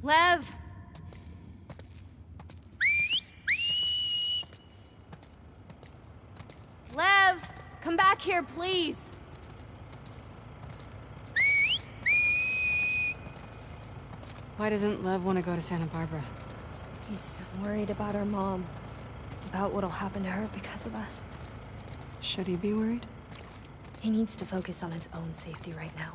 Lev! Lev! Come back here, please! Why doesn't Lev want to go to Santa Barbara? He's worried about our mom. About what'll happen to her because of us. Should he be worried? He needs to focus on his own safety right now.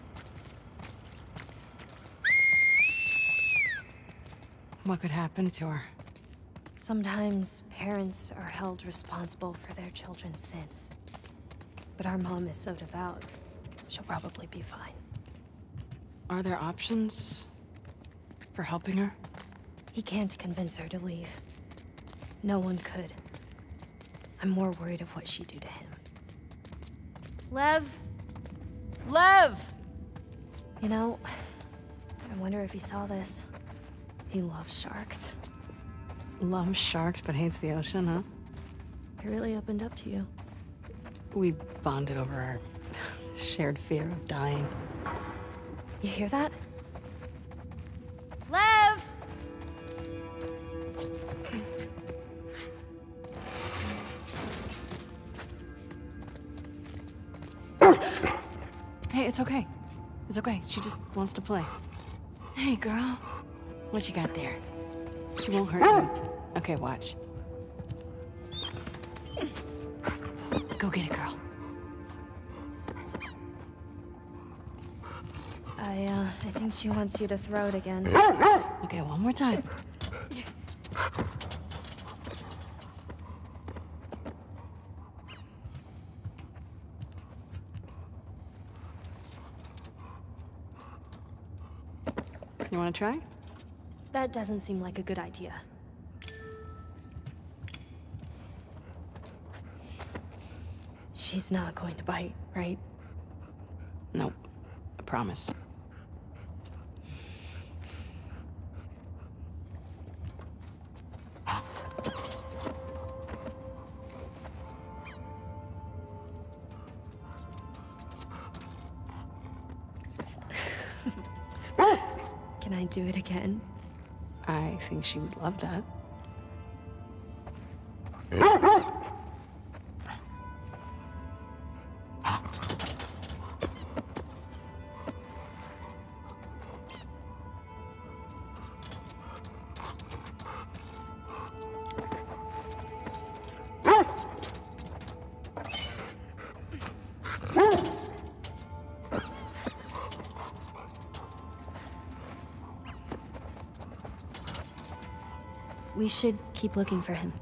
What could happen to her? Sometimes parents are held responsible for their children's sins. But our mom is so devout, she'll probably be fine. Are there options for helping her? He can't convince her to leave. No one could. I'm more worried of what she'd do to him. Lev? Lev! You know, I wonder if he saw this. He loves sharks. Loves sharks but hates the ocean, huh? He really opened up to you. We bonded over our shared fear of dying. You hear that? Lev! Hey, it's okay. It's okay. She just wants to play. Hey, girl. What you got there? She won't hurt you. Okay, watch. Go get it, girl. I think she wants you to throw it again. Okay, one more time. You want to try? That doesn't seem like a good idea. She's not going to bite, right? Nope. I promise. Can I do it again? I think she would love that. We should keep looking for him.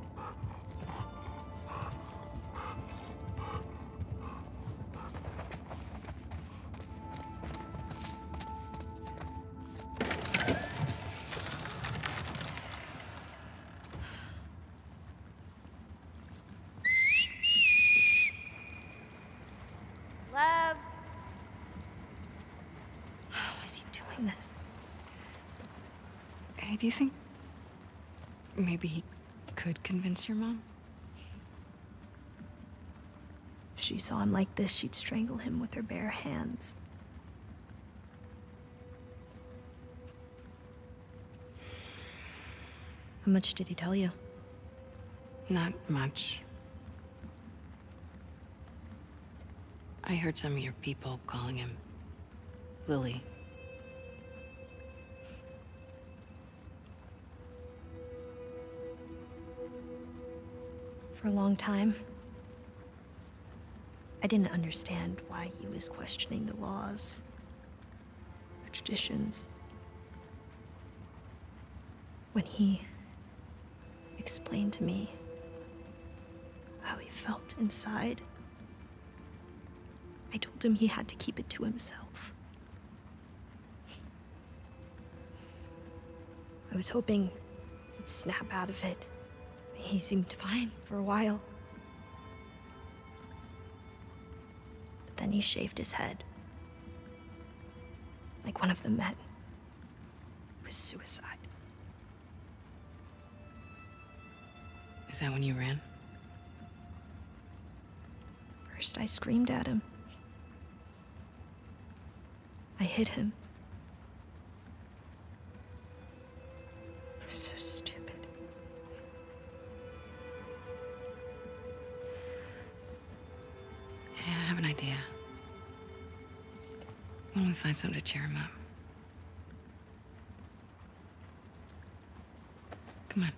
Lev! How is he doing this? Hey, do you think maybe he could convince your mom? If she saw him like this, she'd strangle him with her bare hands. How much did he tell you? Not much. I heard some of your people calling him Lily. For a long time, I didn't understand why he was questioning the laws, the traditions. When he explained to me how he felt inside, I told him he had to keep it to himself. I was hoping he'd snap out of it. He seemed fine for a while. But then he shaved his head. Like one of the men. It was suicide. Is that when you ran? First I screamed at him. I hit him. have an idea. Why don't we find something to cheer him up? Come on.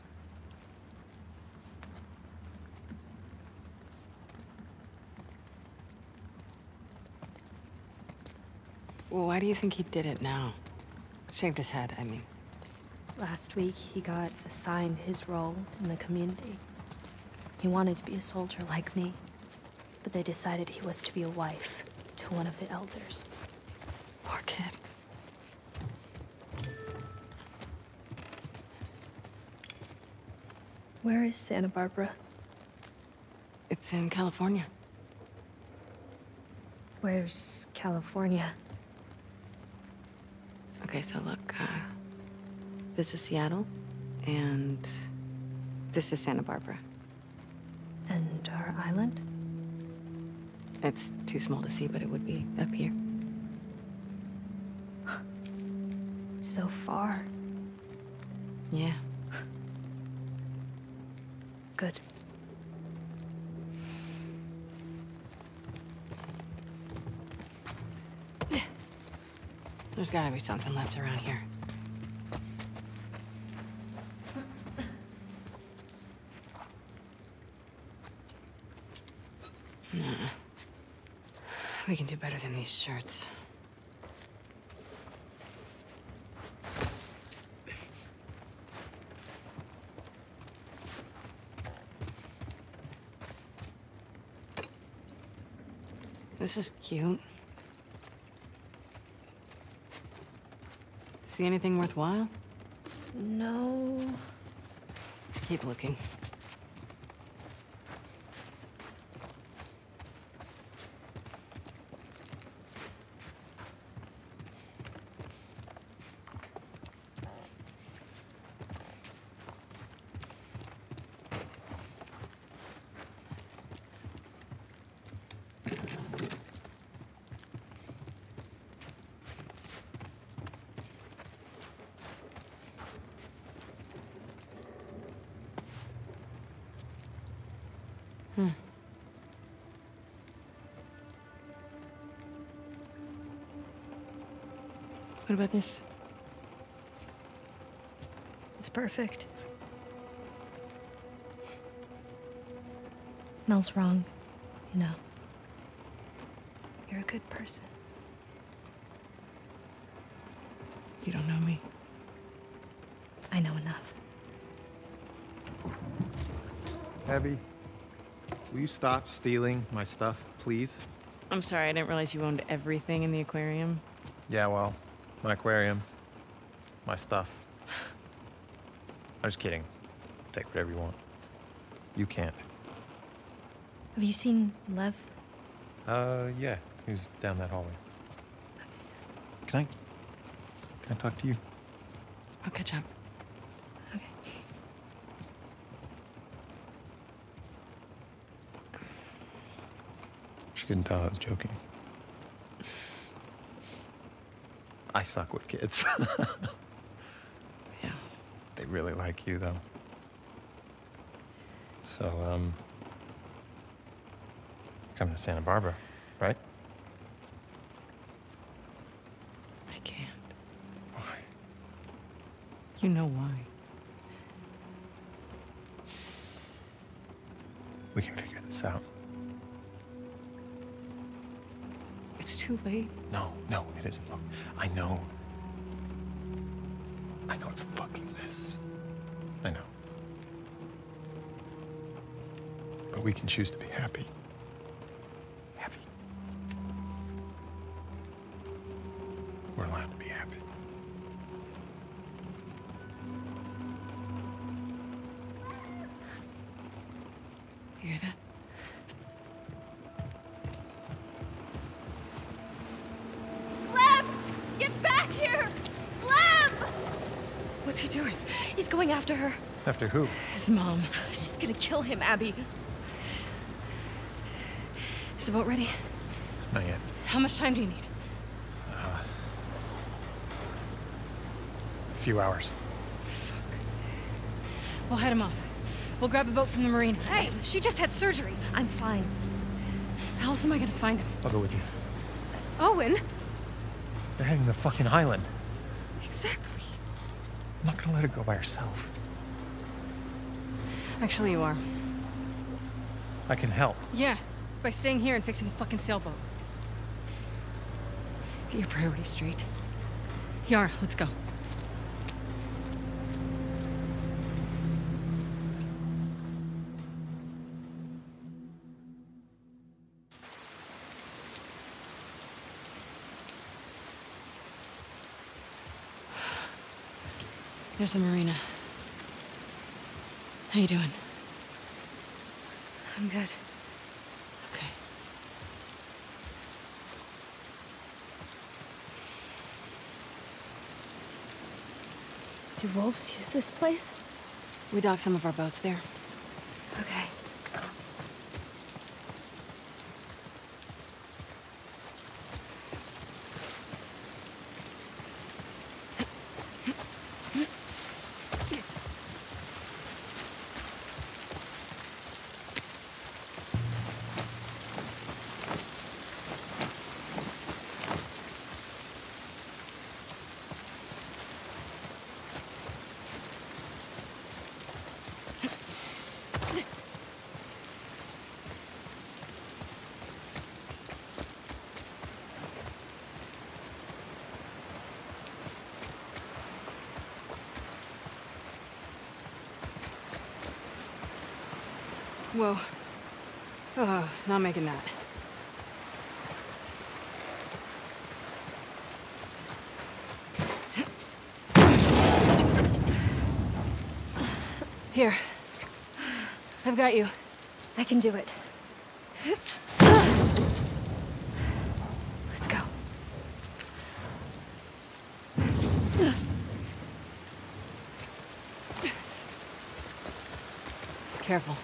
Well, why do you think he did it now? Shaved his head, I mean. Last week, he got assigned his role in the community. He wanted to be a soldier like me, but they decided he was to be a wife to one of the elders. Poor kid. Where is Santa Barbara? It's in California. Where's California? Okay, so look, this is Seattle, and this is Santa Barbara. And our island? It's too small to see, but it would be up here. So far. Yeah. Good. There's gotta be something left around here. Nah. We can do better than these shirts. This is cute. See anything worthwhile? No. Keep looking. What about this? It's perfect. Mel's wrong, you know. You're a good person. You don't know me. I know enough. Abby, will you stop stealing my stuff, please? I'm sorry, I didn't realize you owned everything in the aquarium. Yeah, well, my aquarium, my stuff. I'm just kidding. Take whatever you want. You can't. Have you seen Lev? Yeah, he was down that hallway. Can I talk to you? I'll catch up. Okay. She couldn't tell I was joking. I suck with kids. Yeah. They really like you, though. So, coming to Santa Barbara, right? I can't. Why? You know why. We can figure this out. It's too late. No, it isn't. Look, I know. I know it's a fucking mess. I know. But we can choose to be happy. Happy. We're allowed to be happy. You hear that? Lev! Get back here! Lev! What's he doing? He's going after her. After who? His mom. She's gonna kill him, Abby. Is the boat ready? Not yet. How much time do you need? A few hours. We'll head him off. We'll grab a boat from the marina. Hey, she just had surgery. I'm fine. How else am I gonna find him? I'll go with you. Owen? You're heading to the fucking island. Exactly. I'm not gonna let her go by herself. Actually, you are. I can help. Yeah, by staying here and fixing the fucking sailboat. Get your priorities straight. Yara, let's go. There's the marina. How you doing? I'm good. Okay. Do wolves use this place? We dock some of our boats there. Okay. Whoa. Oh, not making that. Here. I've got you. I can do it. Let's go. Careful.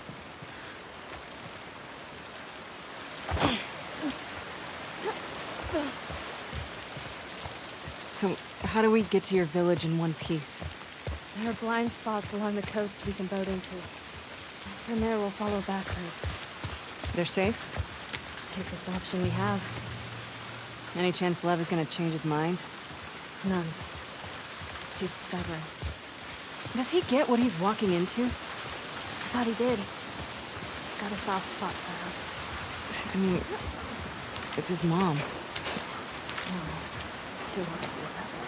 So, how do we get to your village in one piece? There are blind spots along the coast we can boat into. From there, we'll follow back roads. They're safe? Safest option we have. Any chance Lev is gonna change his mind? None. Too stubborn. Does he get what he's walking into? I thought he did. He's got a soft spot for her. I mean, it's his mom. No. She won't feel that way.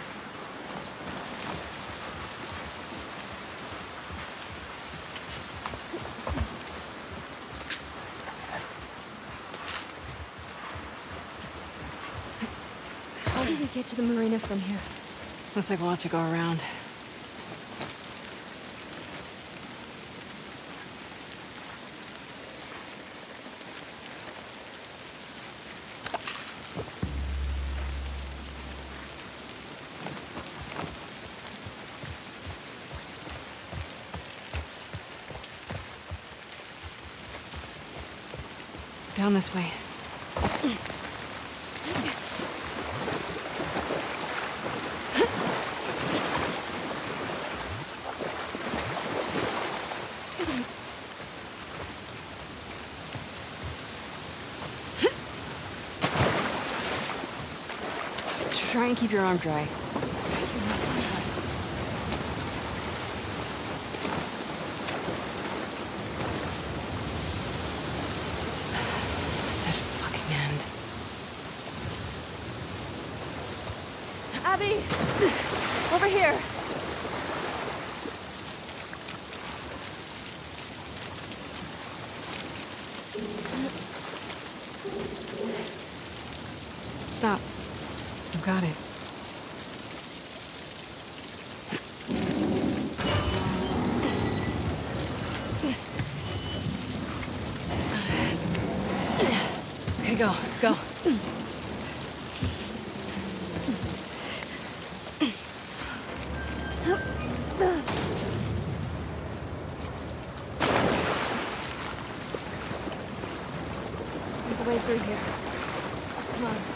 How do we get to the marina from here? Looks like we'll have to go around. Down this way. Try and keep your arm dry. That fucking end. Abby! Over here! Stop. I've got it. Okay, go, go. There's a way through here. Come on.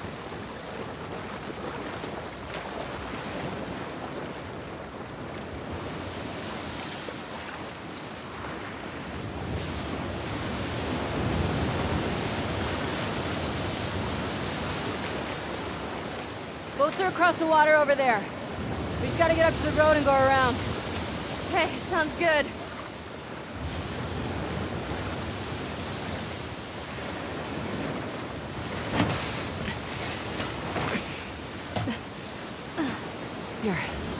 boats are across the water over there. We just gotta get up to the road and go around. Okay, sounds good. Here.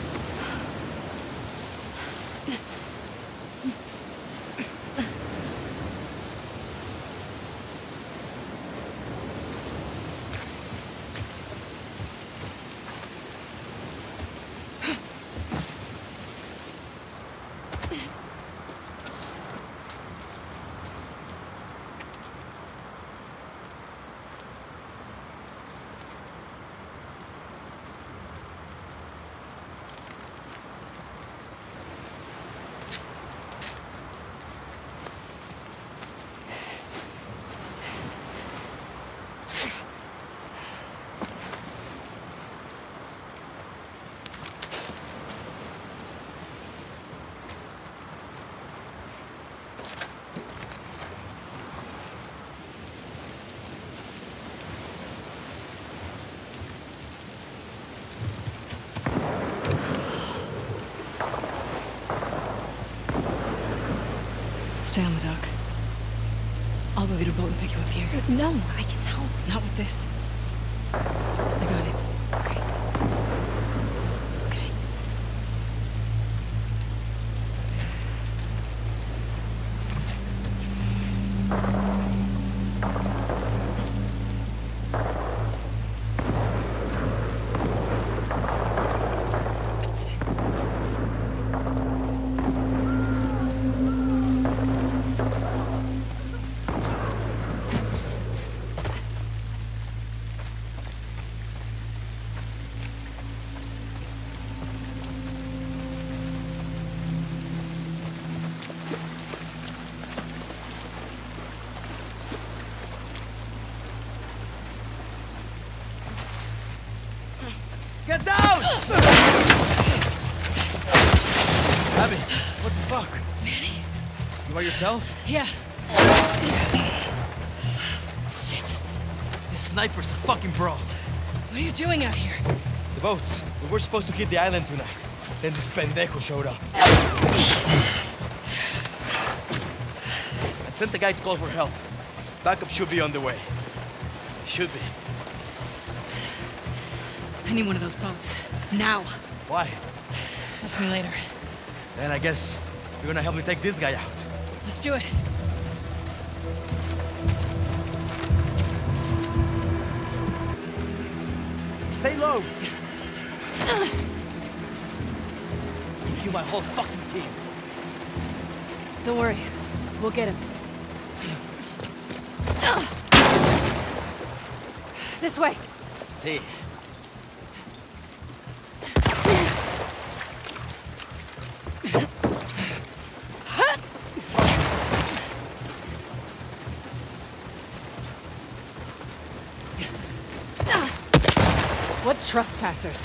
Stay on the dock. I'll go get a boat and pick you up here. No, I can help. Not with this. I got it. Okay. Okay. Get down! Abby, what the fuck? Manny? You by yourself? Yeah. Shit. This sniper's a fucking pro. What are you doing out here? The boats. We were supposed to hit the island tonight. Then this pendejo showed up. I sent the guy to call for help. Backup should be on the way. Should be. I need one of those boats. Now. Why? Ask me later. Then I guess you're gonna help me take this guy out. Let's do it. Stay low. You kill my whole fucking team. Don't worry. We'll get him. This way. See. What trespassers?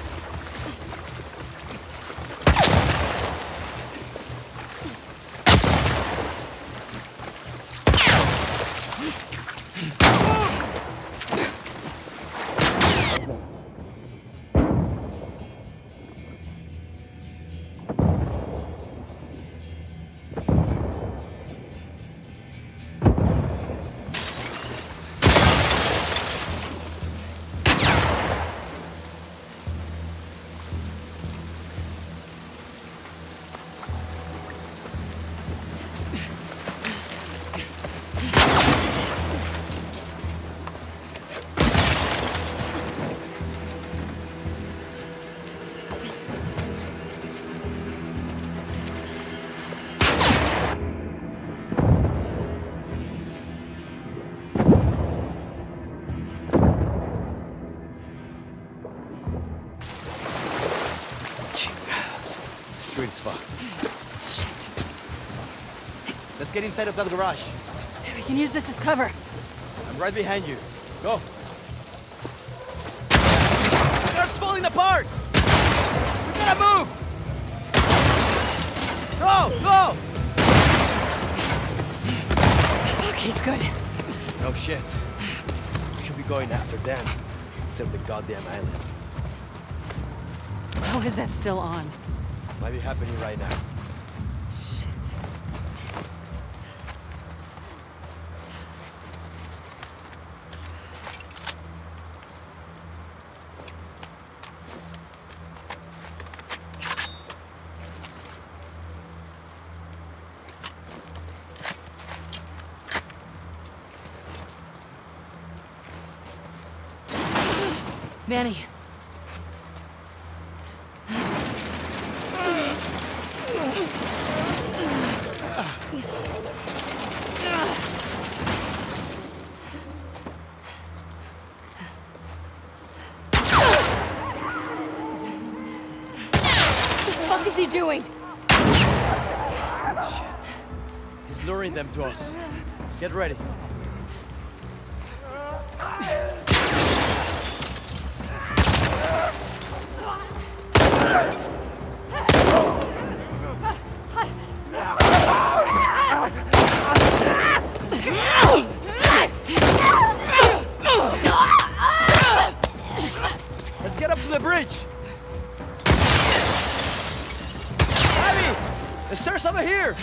Street's fucked. Let's get inside of that garage. We can use this as cover. I'm right behind you. Go. It's falling apart! We gotta move! Go! Go! Fuck, he's good. No shit. We should be going after them instead of the goddamn island. How is that still on? Might be happening right now. Shit. Manny. What is he doing? Shit. He's luring them to us. Get ready. Let's get up to the bridge. Abby! The stairs over here!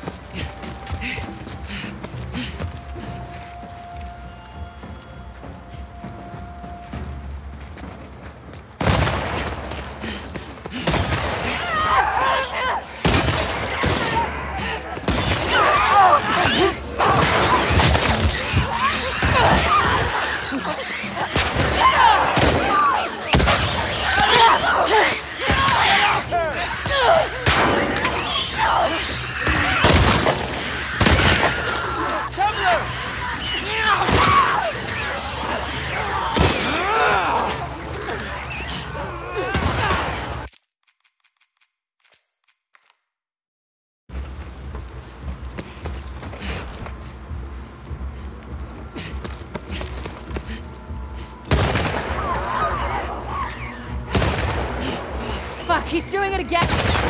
Fuck, he's doing it again!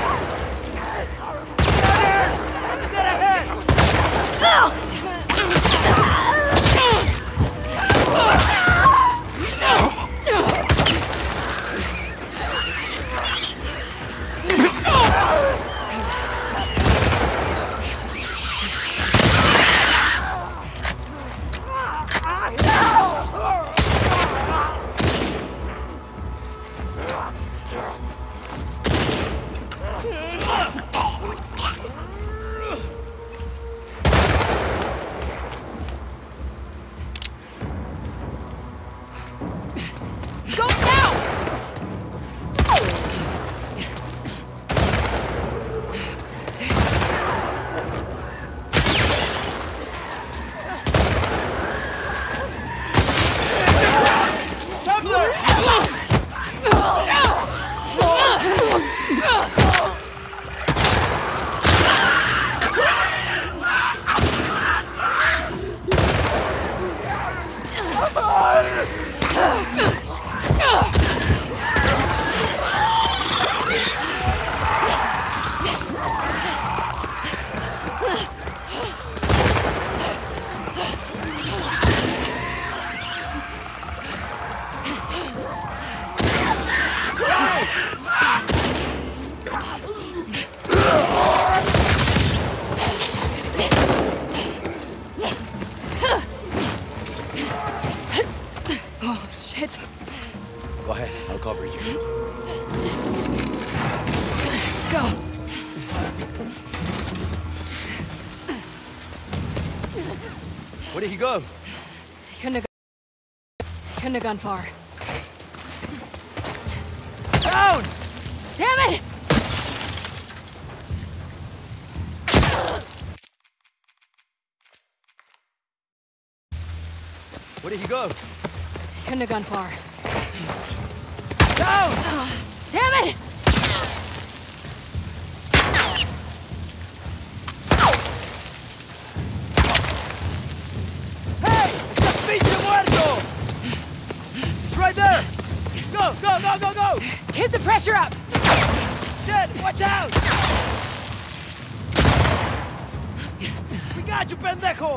Get ahead! Go now! Oh, shit. Go ahead, I'll cover you. Go. Where did he go? He couldn't have gone far. Down! Damn it! Where did he go? He couldn't have gone far. Down! Damn it! Hey! It's a pinche muerto! It's right there! Go, go, go, go, go! Keep the pressure up! Shit! Watch out! We got you, pendejo!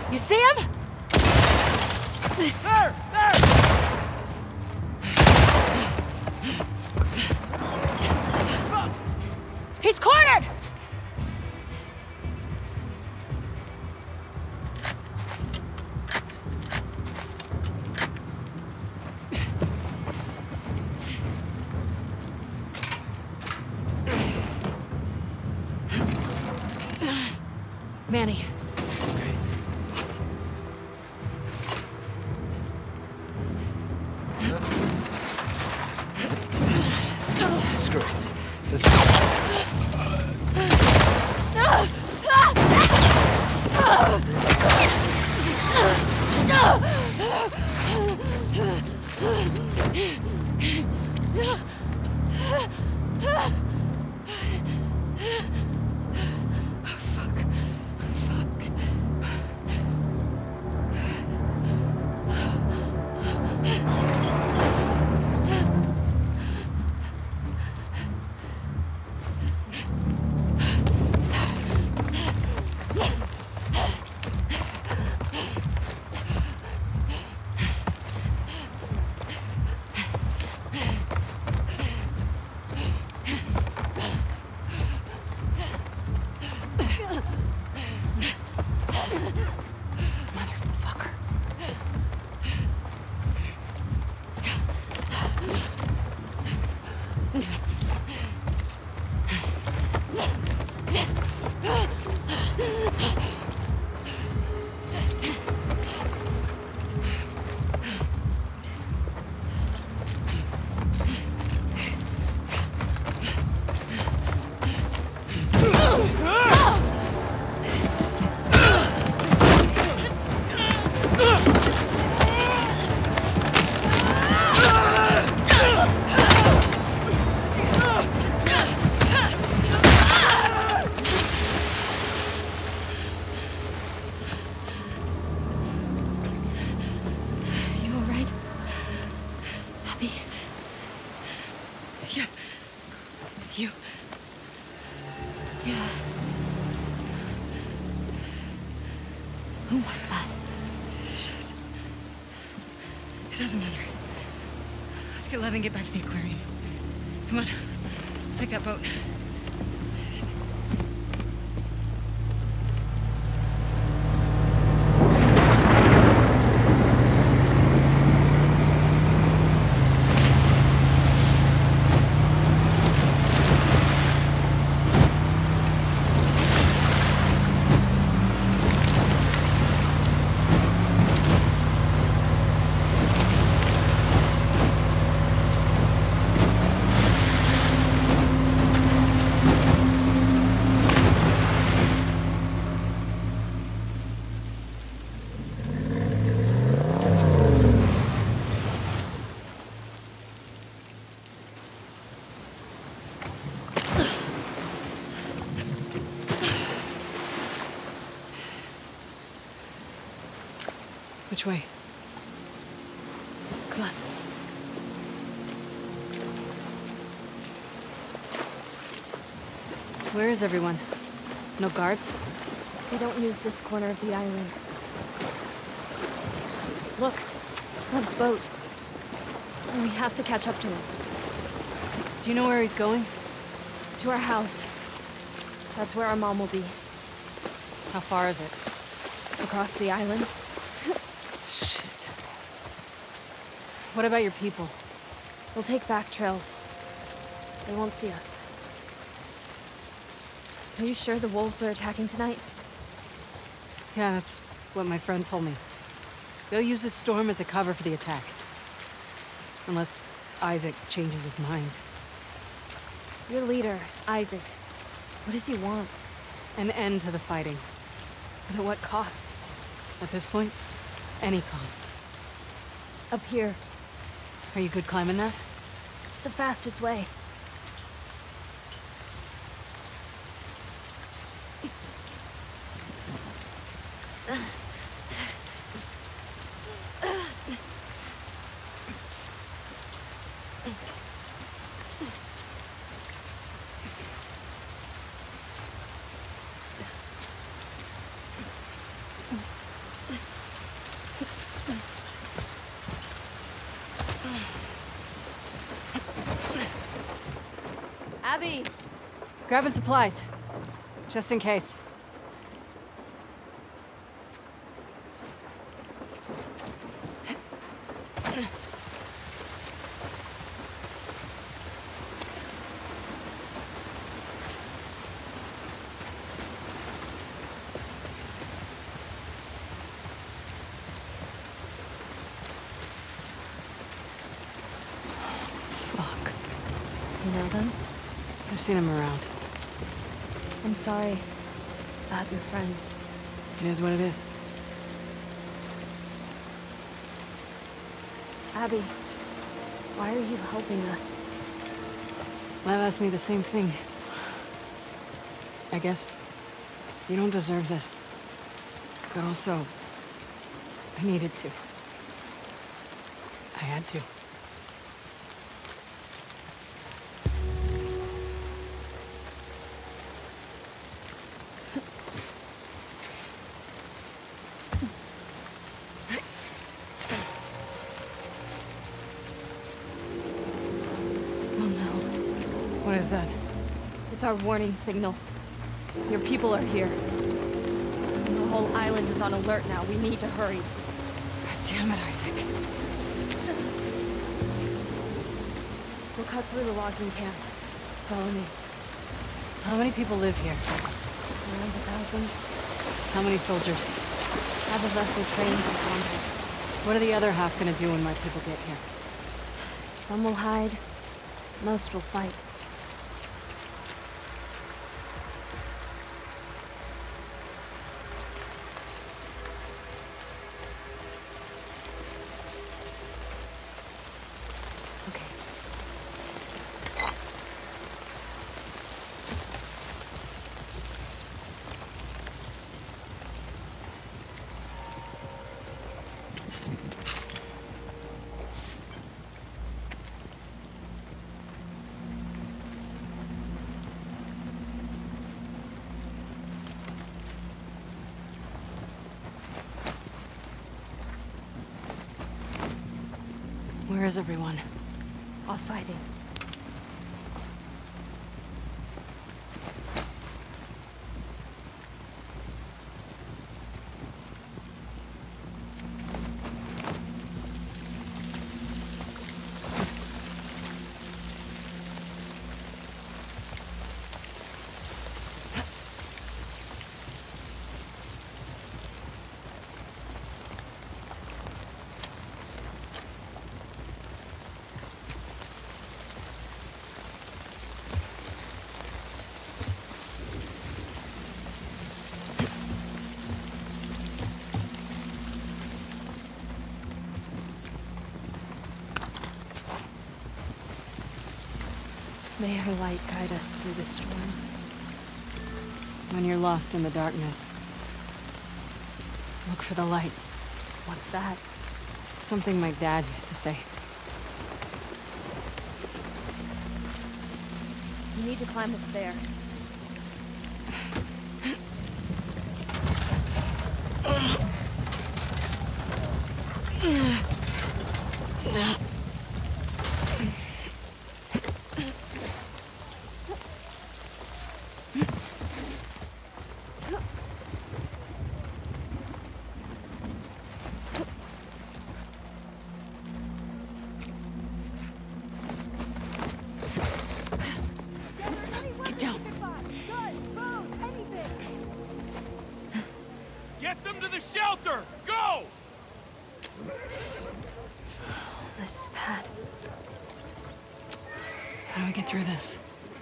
You see him? There! There! Fuck! He's cornered! Manny. Screw it. Let's go. Motherfucker. You all right? Abby? Yeah. You... Yeah. Who was that? Shit. It doesn't matter. Let's get Lev and get back to the aquarium. Come on. Let's take that boat. Which way? Come on. Where is everyone? No guards? They don't use this corner of the island. Look, Lev's boat. And we have to catch up to him. Do you know where he's going? To our house. That's where our mom will be. How far is it? Across the island. Shit. What about your people? We'll take back trails. They won't see us. Are you sure the wolves are attacking tonight? Yeah, that's what my friend told me. They'll use this storm as a cover for the attack. Unless Isaac changes his mind. Your leader, Isaac. What does he want? An end to the fighting. But at what cost? At this point, any cost. Up here. Are you good climbing that? It's the fastest way. Abby! Grabbing supplies. Just in case. Fuck. You know them? I've seen him around. I'm sorry about your friends. It is what it is. Abby, why are you helping us? Lev asked me the same thing. I guess you don't deserve this. But also, I needed to. I had to. Oh no. What is that? It's our warning signal. Your people are here. The whole island is on alert now. We need to hurry. God damn it, Isaac. We'll cut through the logging camp. Follow me. How many people live here? Around 1,000. How many soldiers? Have a vessel trained for combat. What are the other half gonna do when my people get here? Some will hide. Most will fight. Okay. Where is everyone? Off fighting. May her light guide us through the storm. When you're lost in the darkness, look for the light. What's that? Something my dad used to say. You need to climb up there. Get down. Get them to the shelter! Go! This is bad. How do we get through this?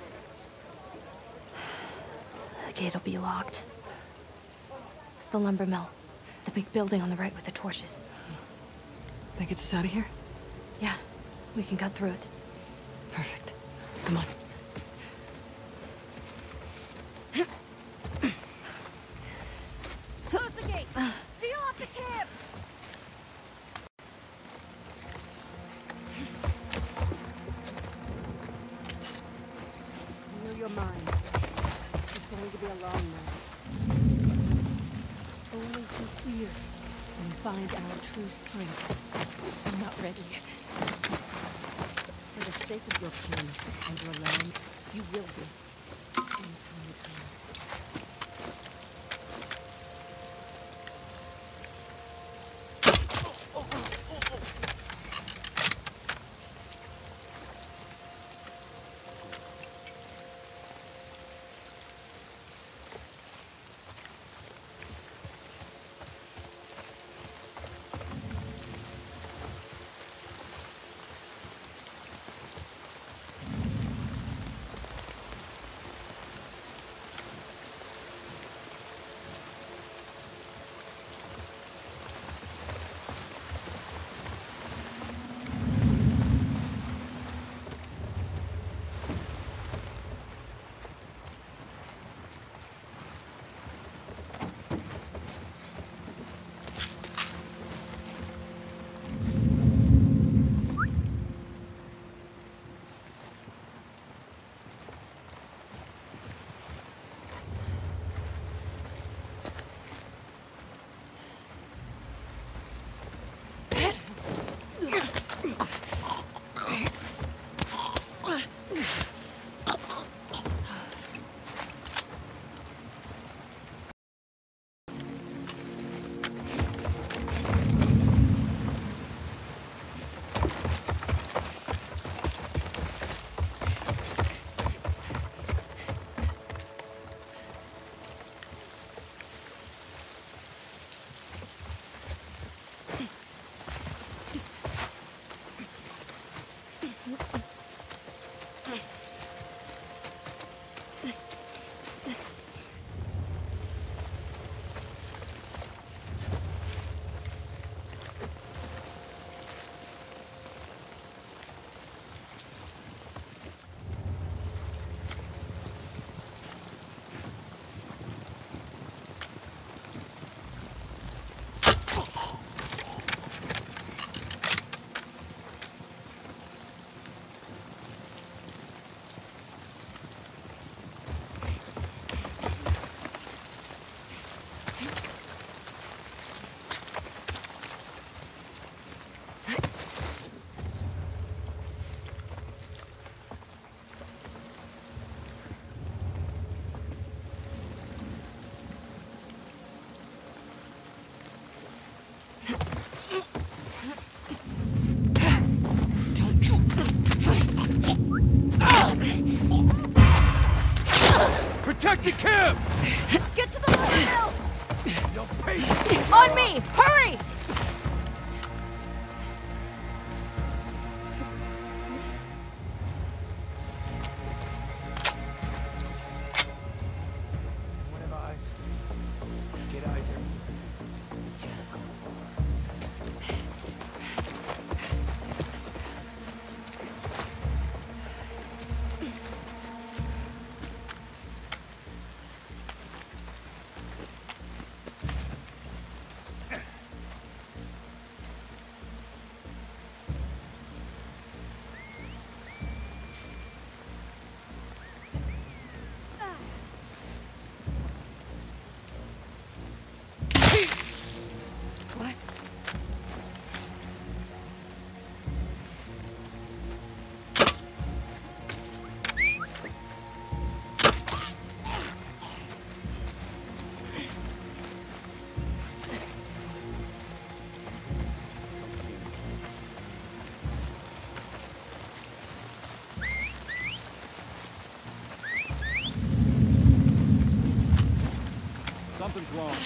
The gate'll be locked. The lumber mill. The big building on the right with the torches. That gets us out of here? Yeah, we can cut through it. Perfect. Come on. Close the gate. Seal off the camp. Heal your mind. It's going to be a long night. Only through fear can we find our true strength. I'm not ready. For the sake of your kin and your land, you will be. In time to come. Protect the camp! Get to the little hill! You'll pay! On me! Hurry! One of eyes. Get eyes here. Something's wrong.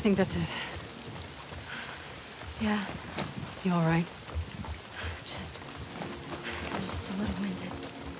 think that's it? Yeah, You all right? just a little winded.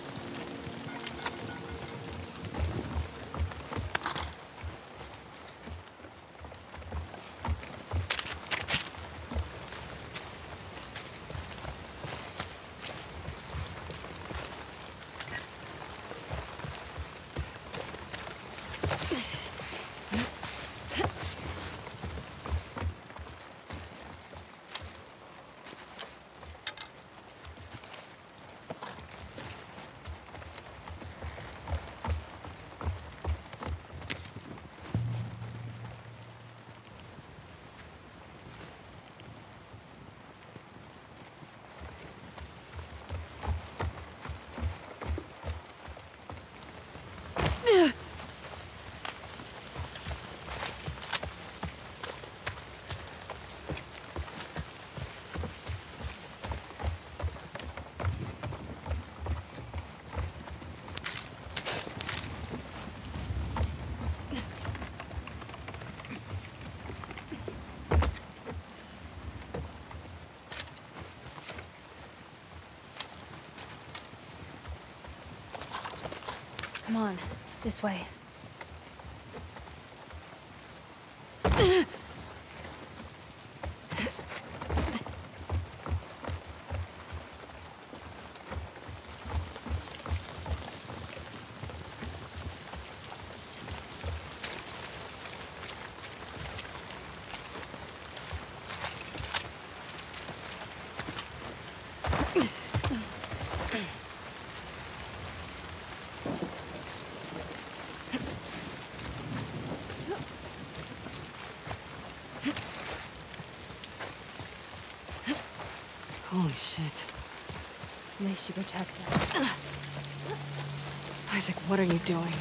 Come on, this way. Holy shit. May she protect us. Isaac, what are you doing?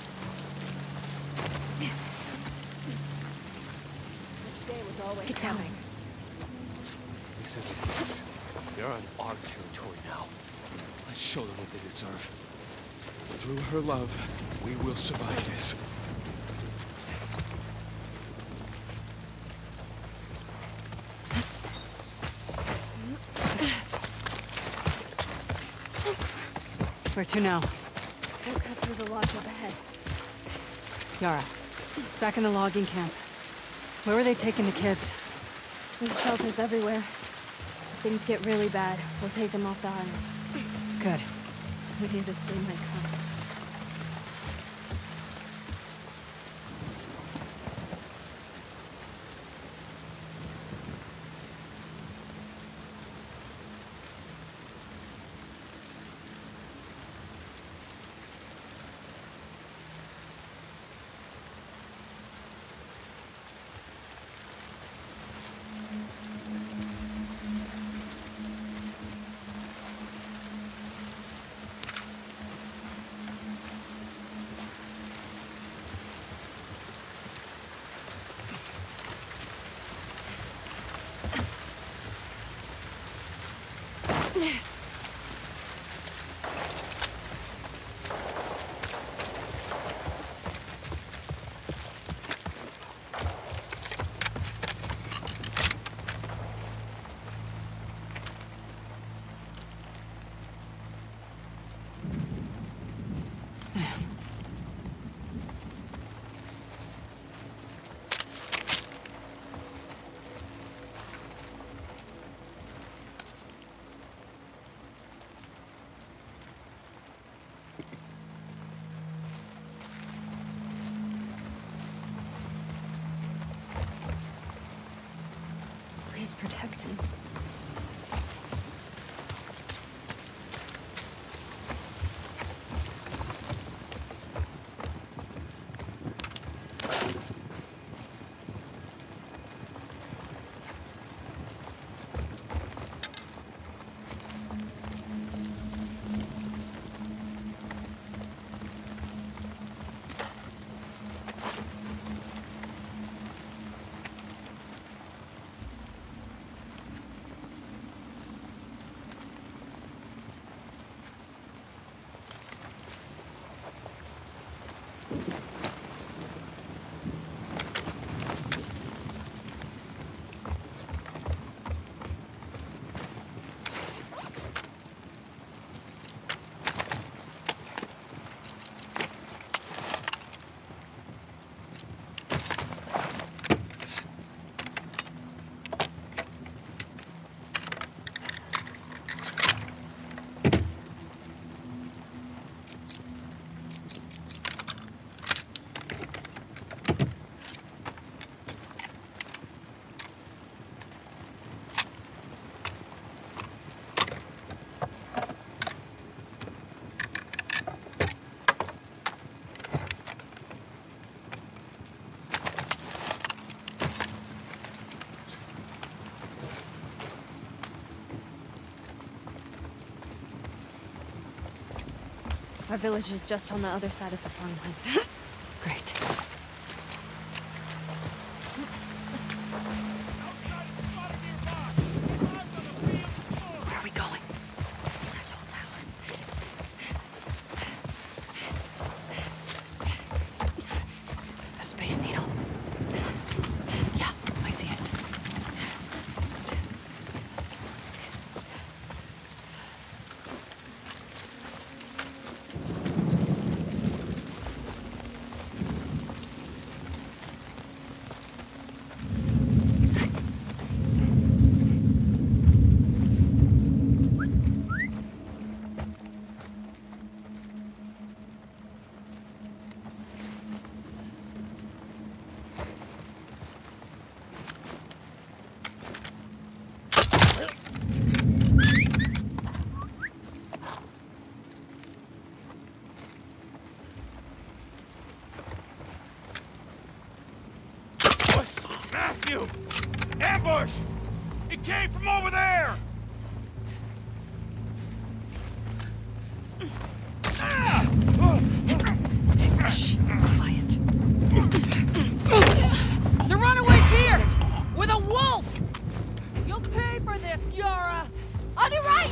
Get down. This isn't it. They're on our territory now. Let's show them what they deserve. Through her love, we will survive this. Where to now? We'll cut through the lodge up ahead. Yara, back in the logging camp. Where were they taking the kids? There's shelters everywhere. If things get really bad, we'll take them off the island. Good. We need to stay my calm. Our village is just on the other side of the farmlands. Great. Where are we going? See that tall tower? A space needle. Yeah, I see it. Matthew! Ambush! It came from over there! Shh, quiet. The runaway's here! With a wolf! You'll pay for this, Yara! On your right!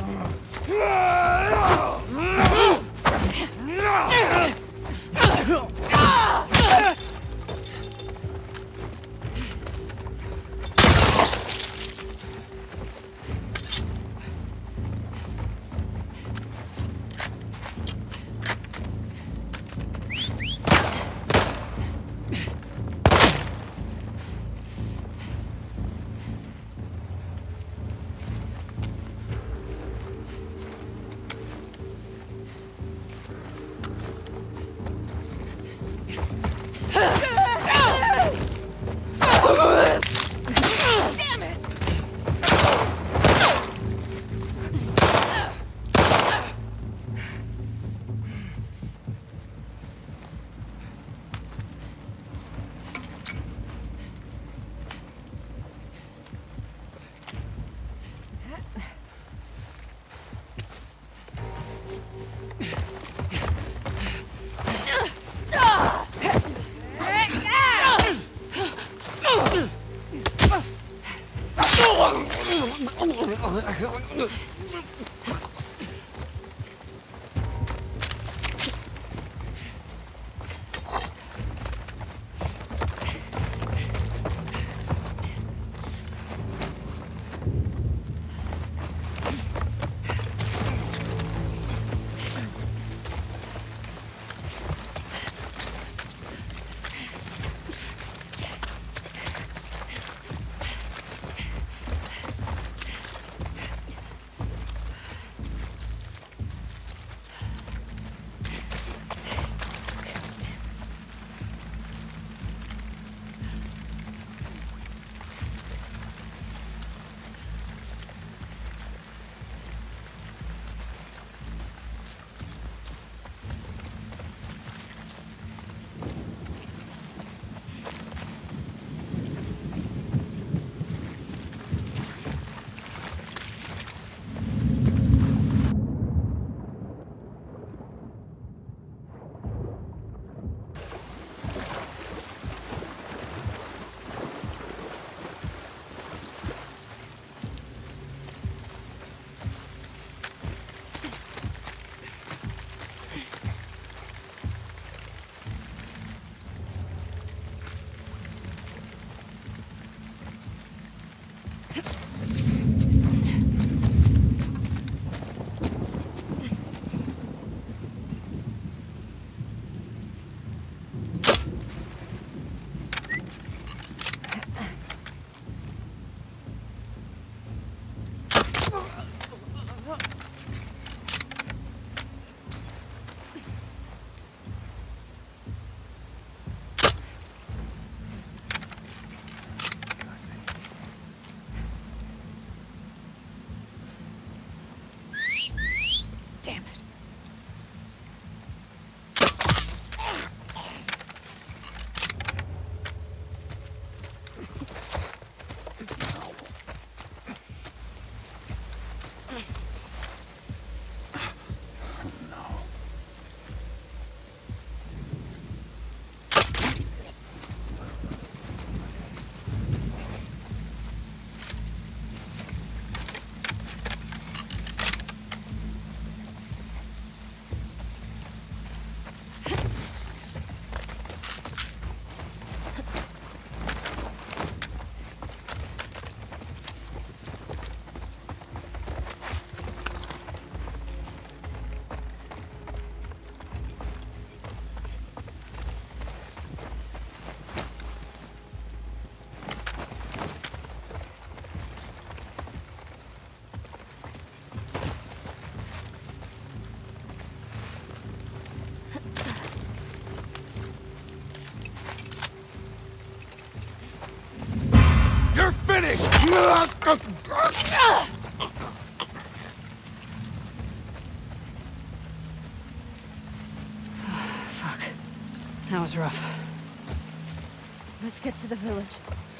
Fuck. That was rough. Let's get to the village.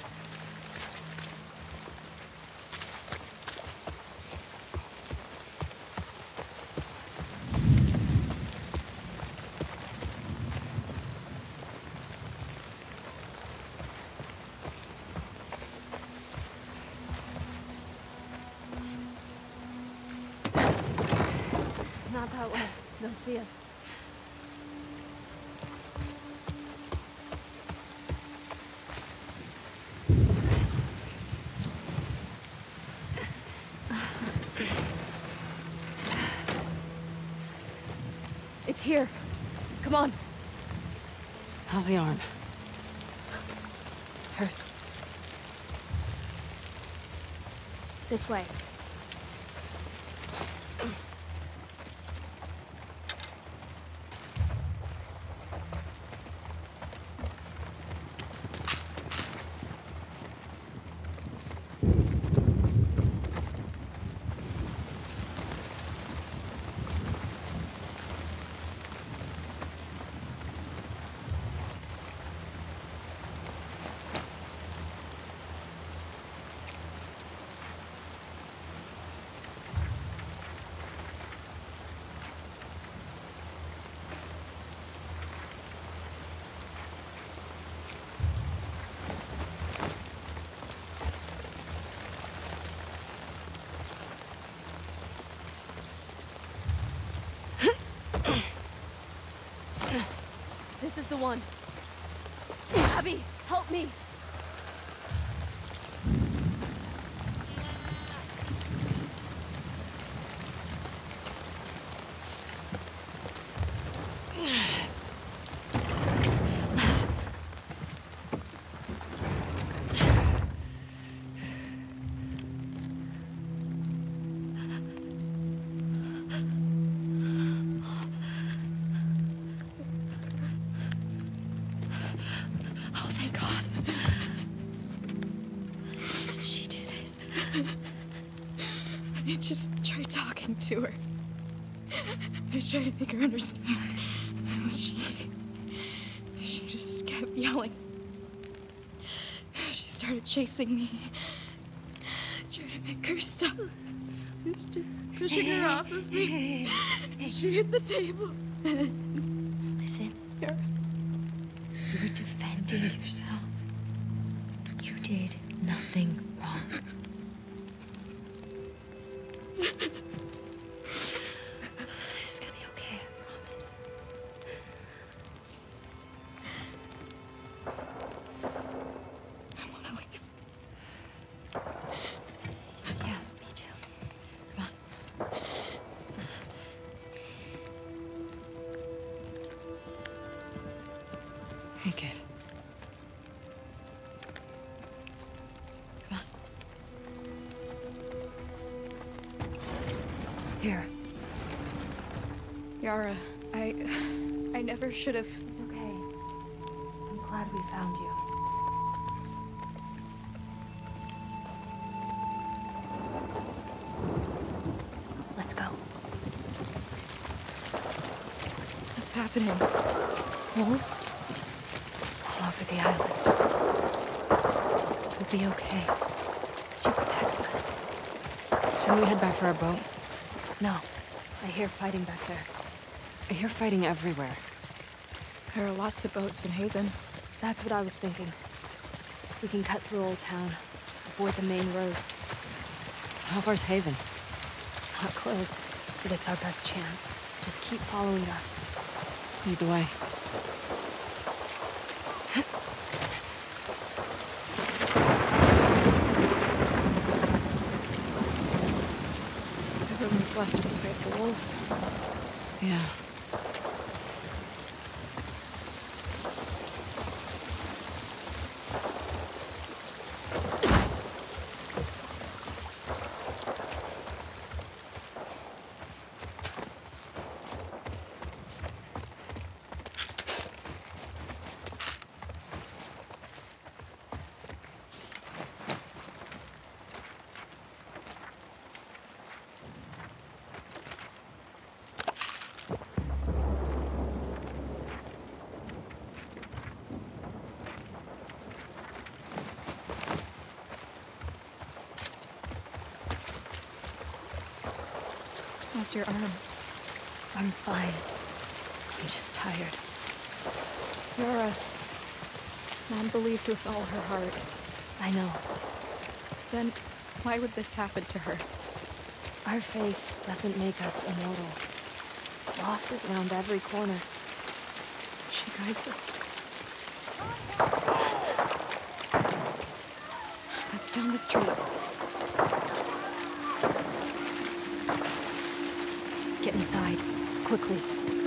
Not that way. They'll see us. It's here. Come on. How's the arm? Hurts. This way. This is the one. Abby, help me. Oh, thank God. Did she do this? I just tried talking to her. I tried to make her understand. But she just kept yelling. She started chasing me. I tried to make her stop. I was just pushing her off of me. She hit the table. Listen. Here. You were defending yourself. You did nothing wrong. It's gonna be okay, I promise. I want to leave. Yeah, me too. Come on. Hey, kid. Come on. Here. Yara, I never should have. It's okay. I'm glad we found you. Let's go. What's happening? Wolves? All over the island. We'll be okay. She protects us. Shouldn't we head back for our boat? No. I hear fighting back there. I hear fighting everywhere. There are lots of boats in Haven. That's what I was thinking. We can cut through Old Town, avoid the main roads. How far's Haven? Not close, but it's our best chance. Just keep following us. Lead the way. Everyone's left to fight the wolves. Yeah. How's your arm? Arm's fine. I'm just tired. Yara. Mom believed with all her heart. I know. Then why would this happen to her? Our faith doesn't make us immortal. Loss is around every corner. She guides us. That's down the street. Get inside, quickly.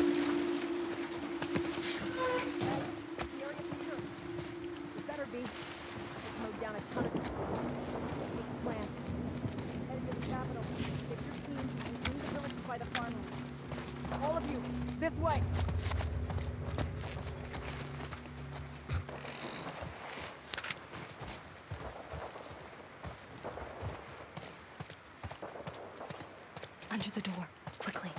Under the door, quickly.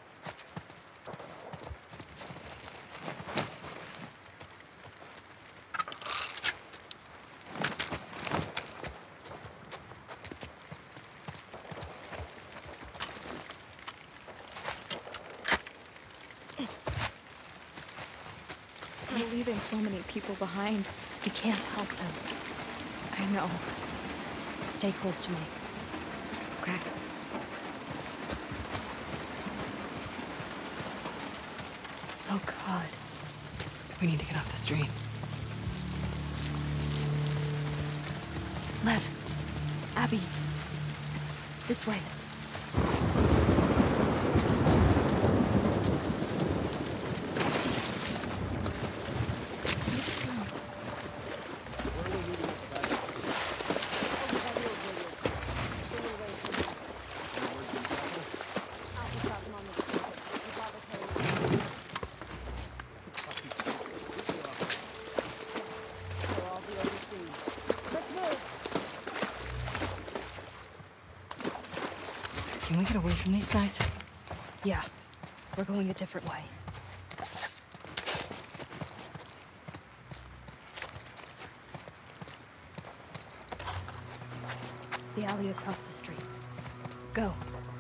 We're leaving so many people behind. We can't help them. I know. Stay close to me. Okay. Oh, God. We need to get off the street. Lev. Abby. This way. Can we get away from these guys? Yeah. We're going a different way. The alley across the street. Go.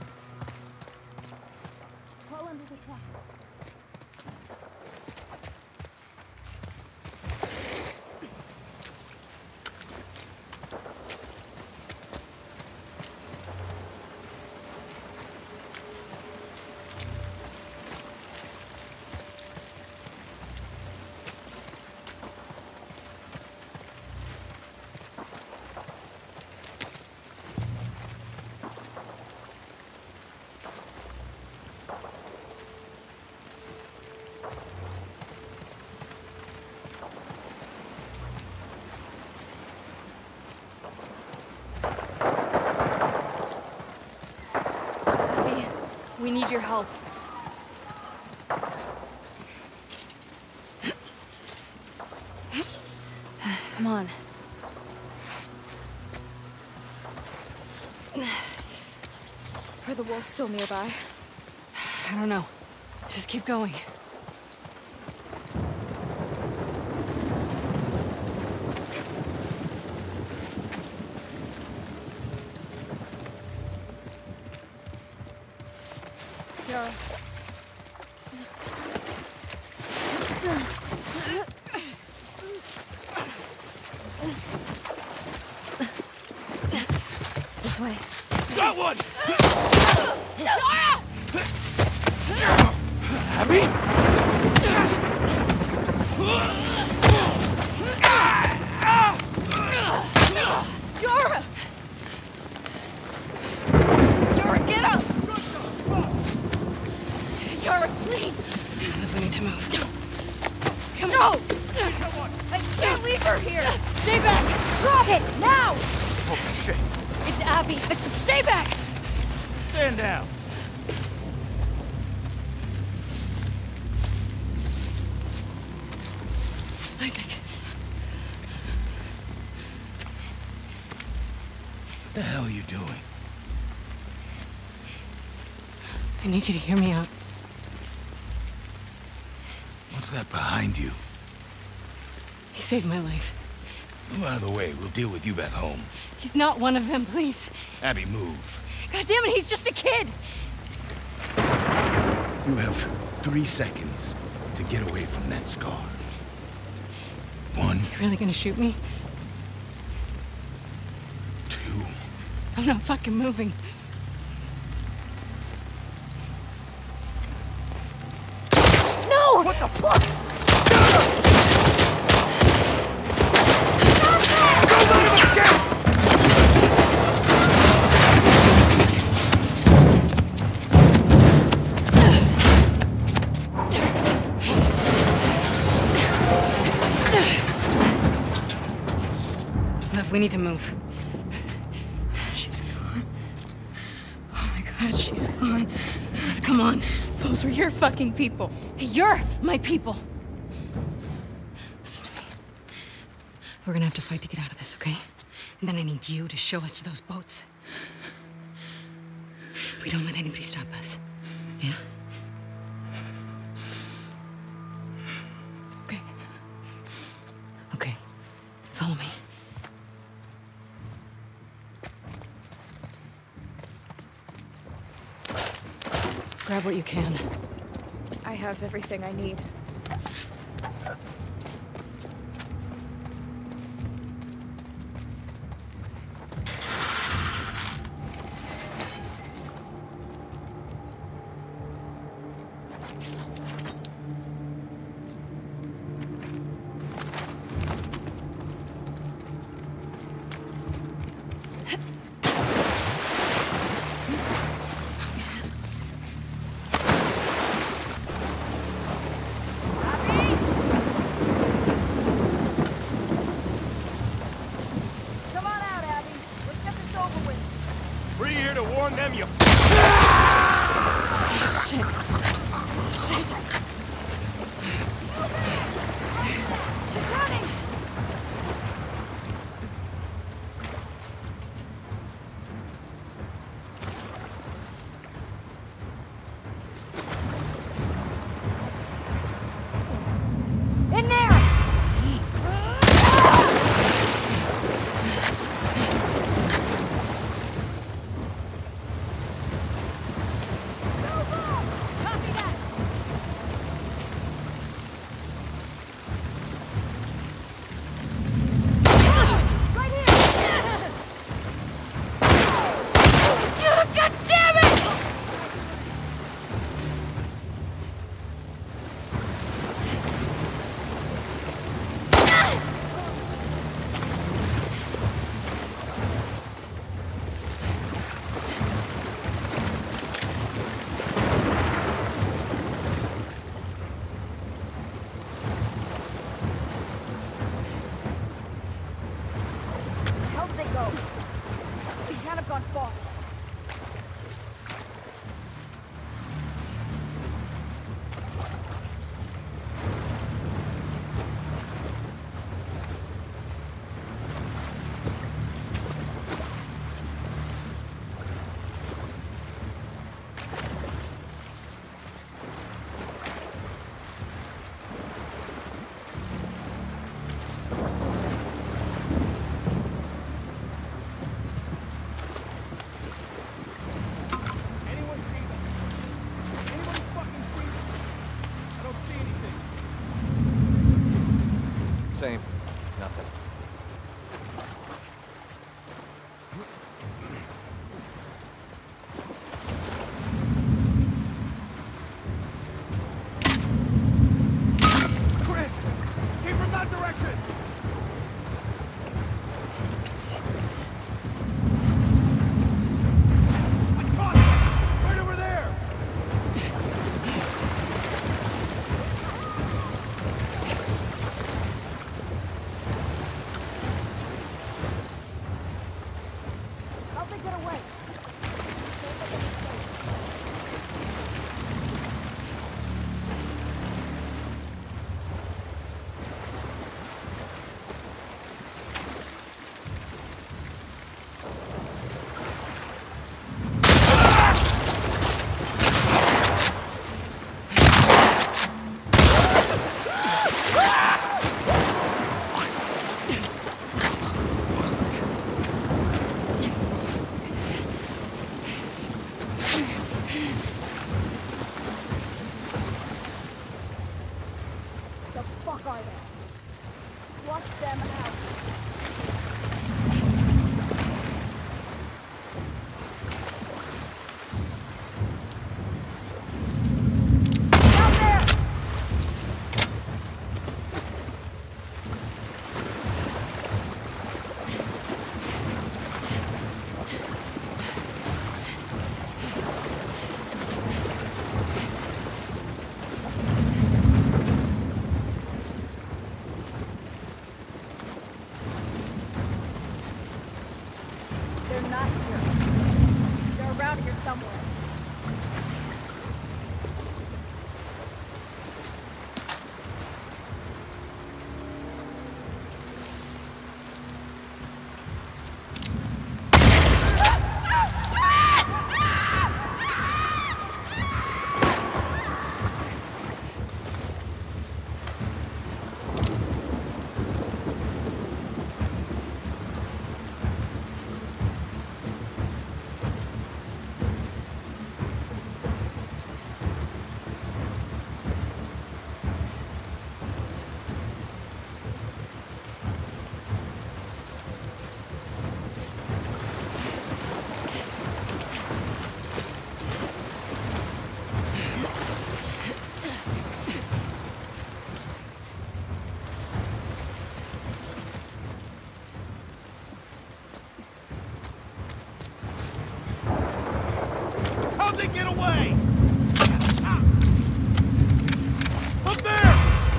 Crawl under the truck. We need your help. Come on. Are the wolves still nearby? I don't know. Just keep going. Yara. This way. Got one! Abby? Yara! Yara, get up! Yara, please! We need to move. Come on! I can't leave her here! Stay back! Drop it! Now! Oh, shit. It's Abby! Stay back! Stand down. Isaac. What the hell are you doing? I need you to hear me out. What's that behind you? He saved my life. Move out of the way. We'll deal with you back home. He's not one of them, please. Abby, move. God damn it, he's just a kid! You have 3 seconds to get away from that scar. 1, You really gonna shoot me? 2. I'm not fucking moving. No! What the fuck? Lev, we need to move. She's gone. Oh my god, she's gone. Lev, come on. Those were your fucking people. You're my people. Listen to me. We're gonna have to fight to get out of this, okay? And then I need you to show us to those boats. We don't let anybody stop us. Yeah? Okay. Okay. Follow me. Grab what you can. I have everything I need. Come on out, Abby. Let's get this over with. Free here to warn them, you... Shit. Shit. She's running! In there! Copy that! somewhere. How'd they get away? Up there!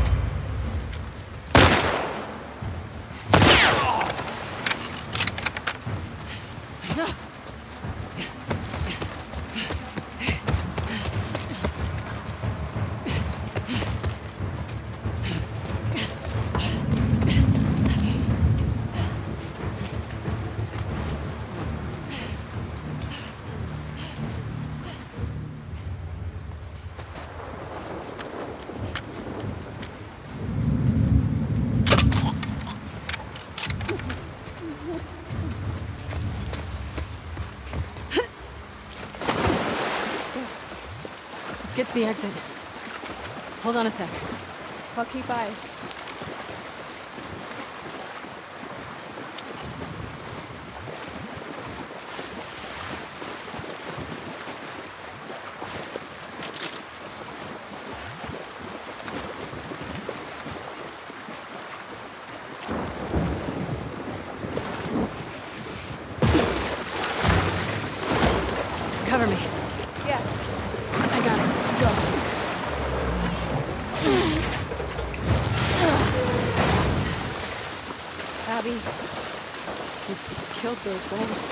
Let's get to the exit. Hold on a sec. I'll keep eyes. Cover me. Yeah. I got it. Go. Abby, you killed those wolves.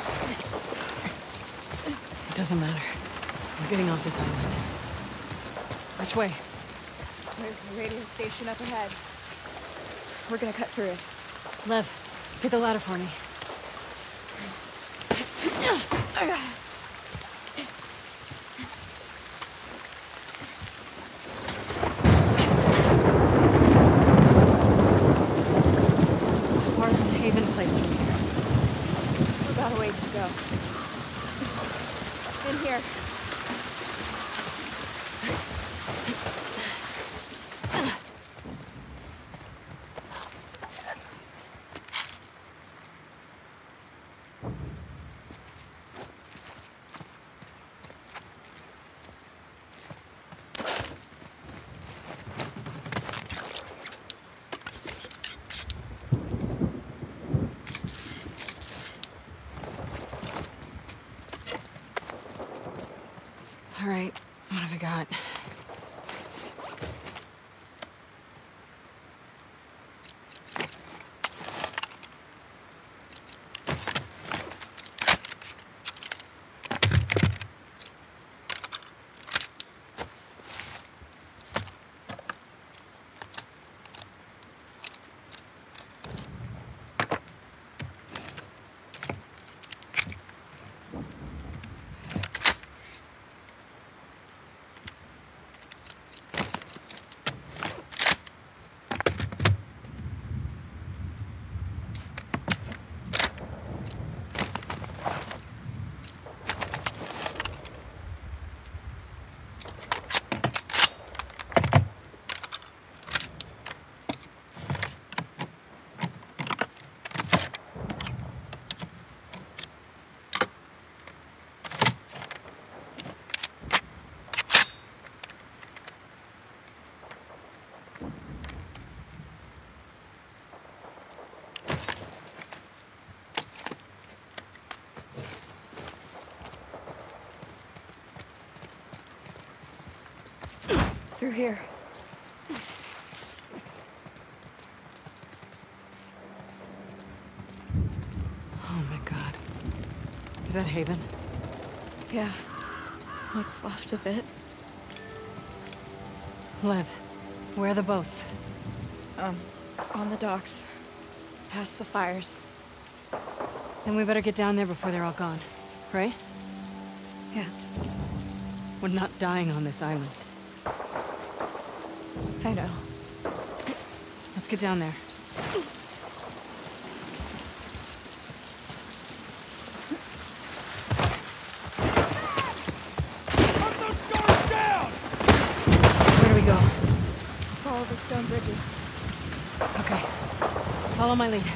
It doesn't matter. I'm getting off this island. Which way? There's a radio station up ahead. We're gonna cut through it. Lev, get the ladder for me. How far is this Haven place from here? Still got a ways to go. In here. All right, what have I got? Through here. Oh my god. Is that Haven? Yeah. What's left of it. Lev, where are the boats? On the docks. Past the fires. Then we better get down there before they're all gone, right? Yes. We're not dying on this island. I know. Let's get down there. Where do we go? Follow the stone bridges. Okay. Follow my lead.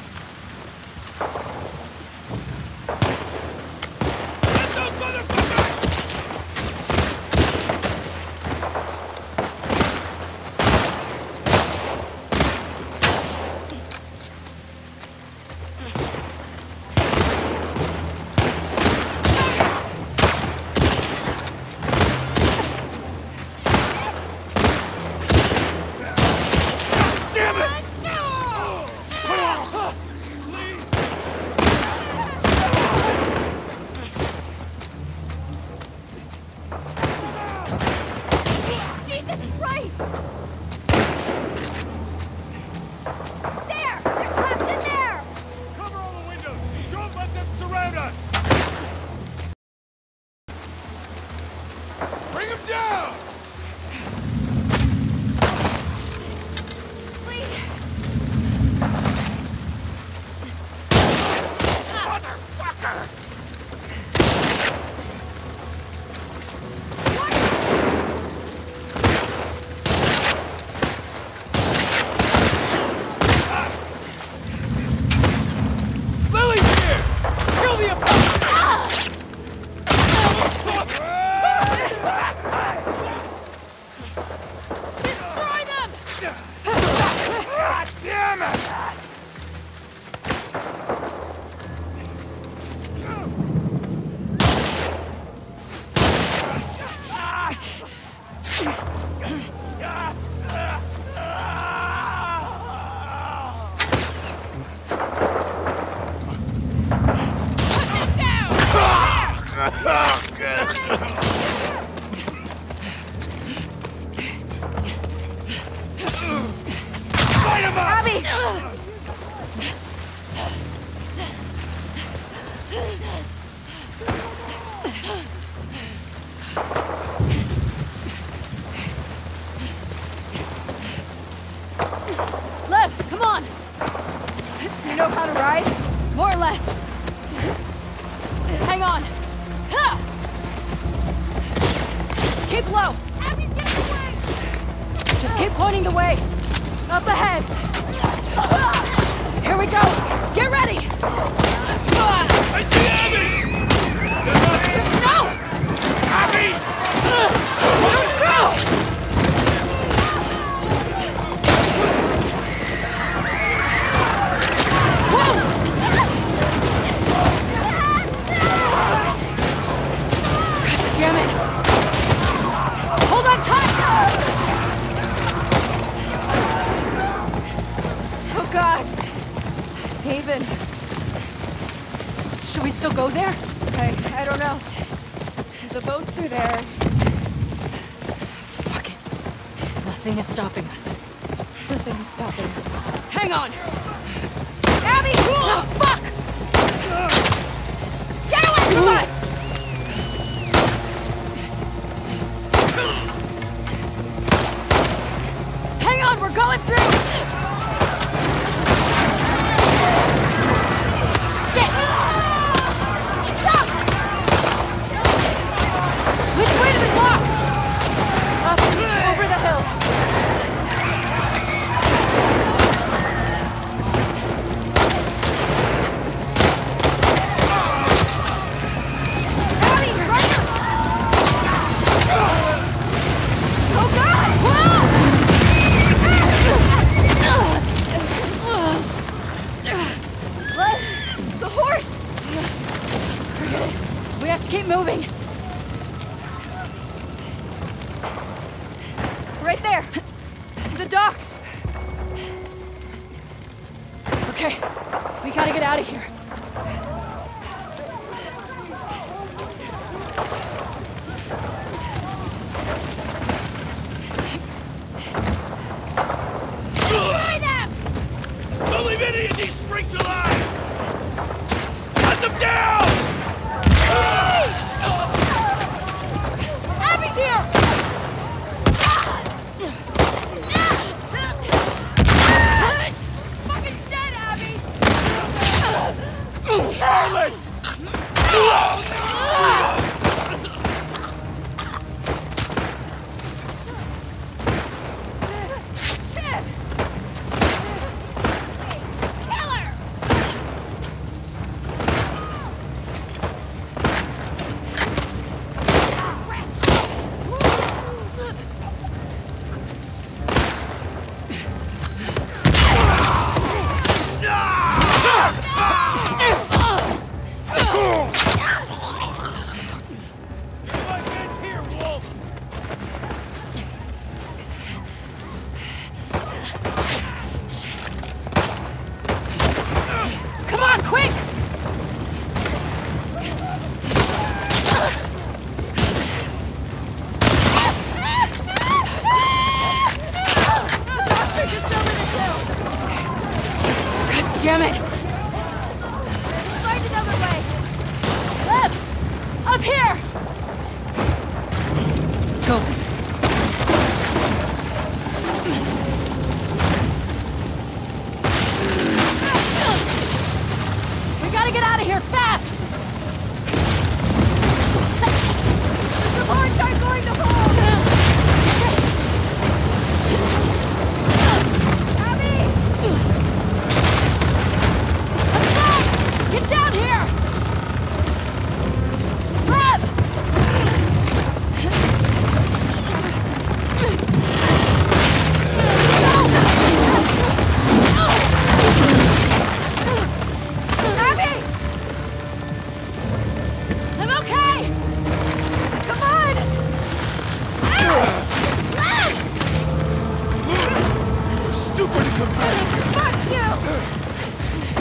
Lev, come on! You know how to ride? More or less. Hang on. Ha! Keep low. Abby's getting away! Just keep pointing the way. Up ahead! Here we go. Get ready. I see Abby! No! Abby! Go! Damn it! Hold on tight! Oh god! Haven. Should we still go there? I don't know. The boats are there. Fuck it. Nothing is stopping us. Nothing is stopping us. Hang on! Abby! Oh, fuck! Get away from us! Hang on, we're going through! Shit! Stop! Which way to the docks? Up, over the hill. Abby, right here! Oh god! Whoa! Damn it! Find another way! Lev! Up here! Go. We gotta get out of here fast! The supports aren't going to hold! Abby! Get down here! Lev! Abby! I'm okay! Come on! Stupid competitor! Fuck you!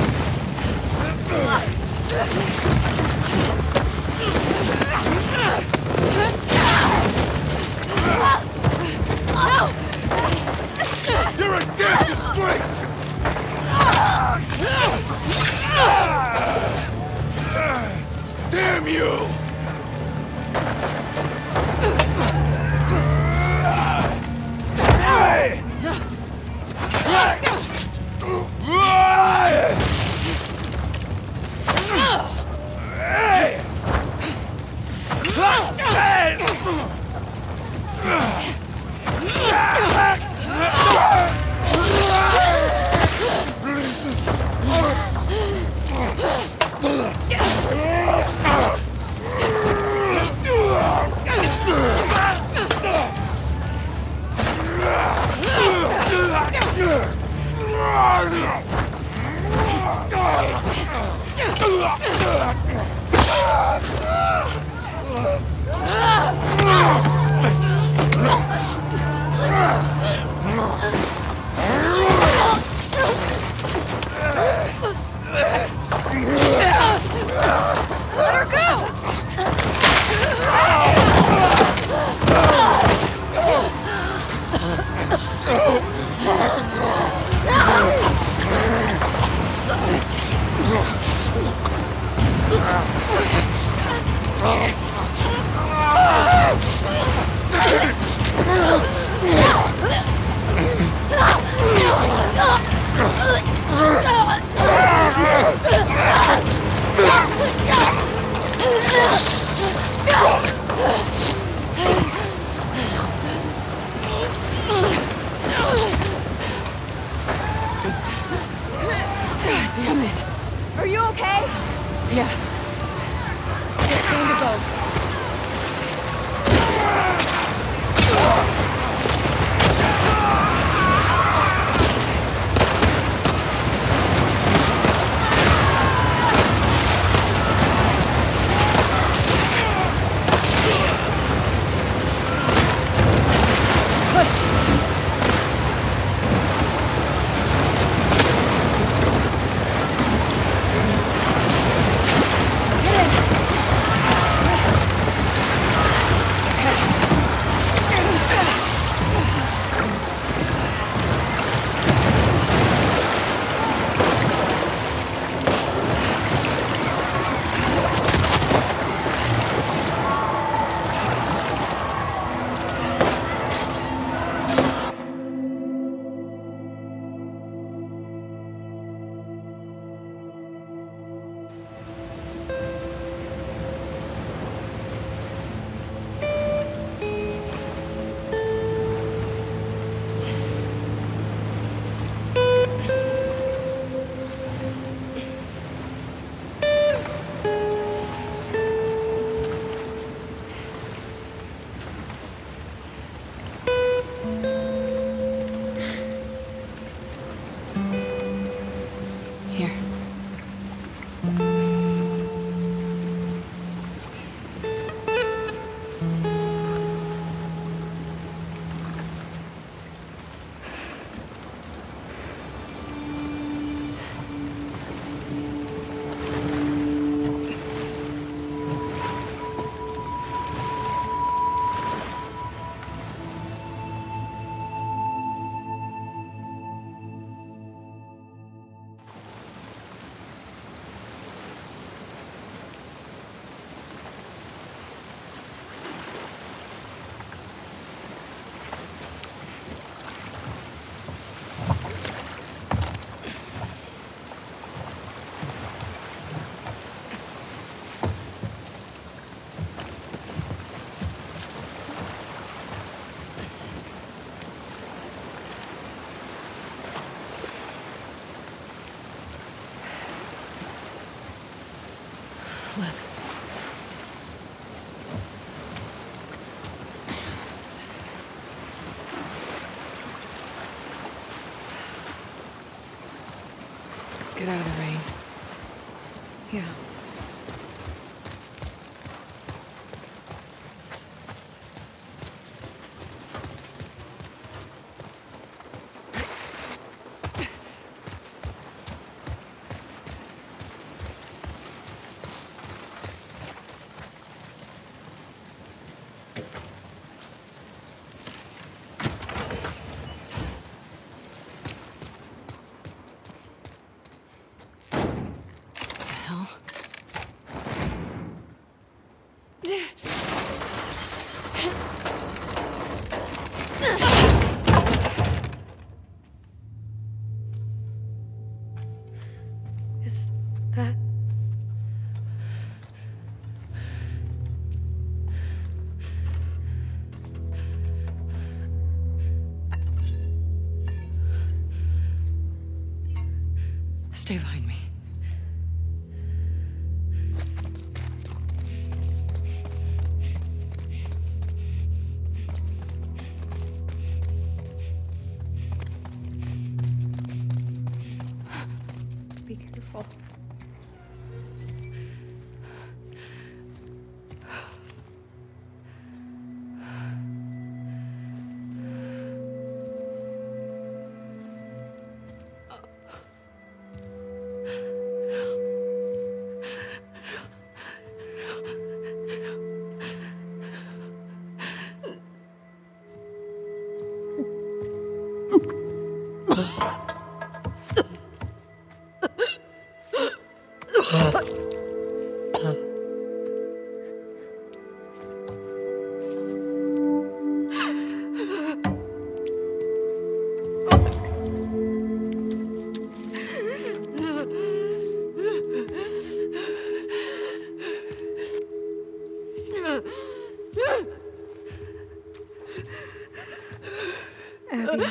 You're a damn disgrace! Damn you! Let her go! Damn it! Are you okay? Yeah. Get in the boat. Get out of the rain. Yeah. Is that... Stay behind me. Be careful. Abby.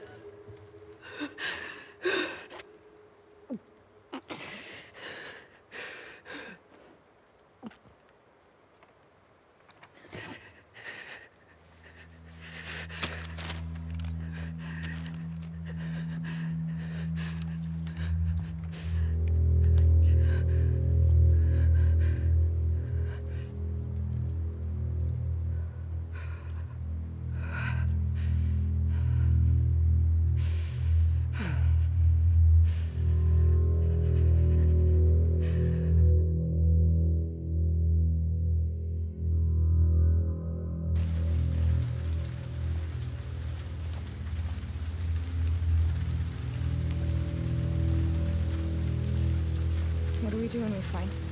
What do we do when we find him?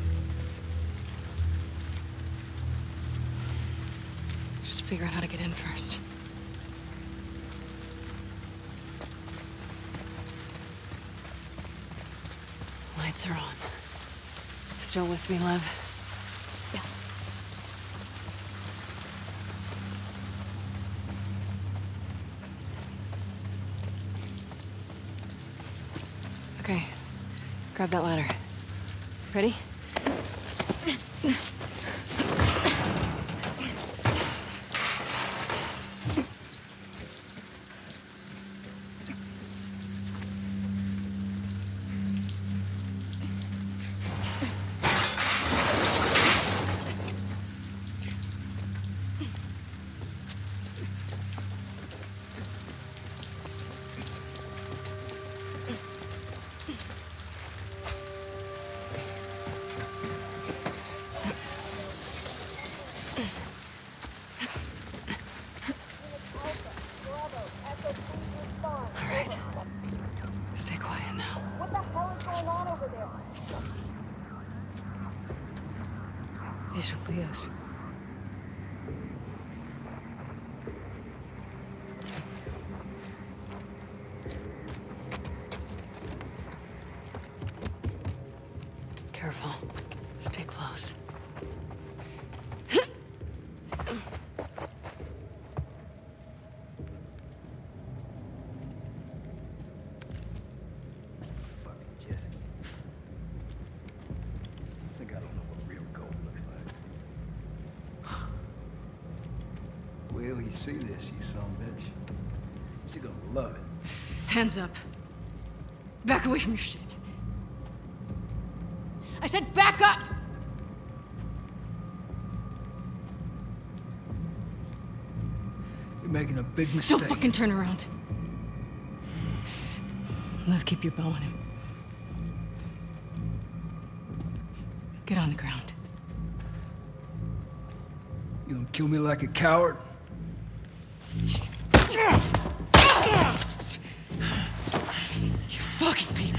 Just figure out how to get in first. Lights are on. Still with me, Lev? Yes. Okay. Grab that ladder. Ready? Stay quiet now. What the hell is going on over there? These are Leo's. Careful. Stay close. Jesse. I think I don't know what real gold looks like. Well, you see this, you son of a bitch. She gonna love it. Hands up. Back away from your shit. I said back up! You're making a big mistake. Don't fucking turn around. Lev, keep your bow on him. Get on the ground. You gonna kill me like a coward? You fucking people.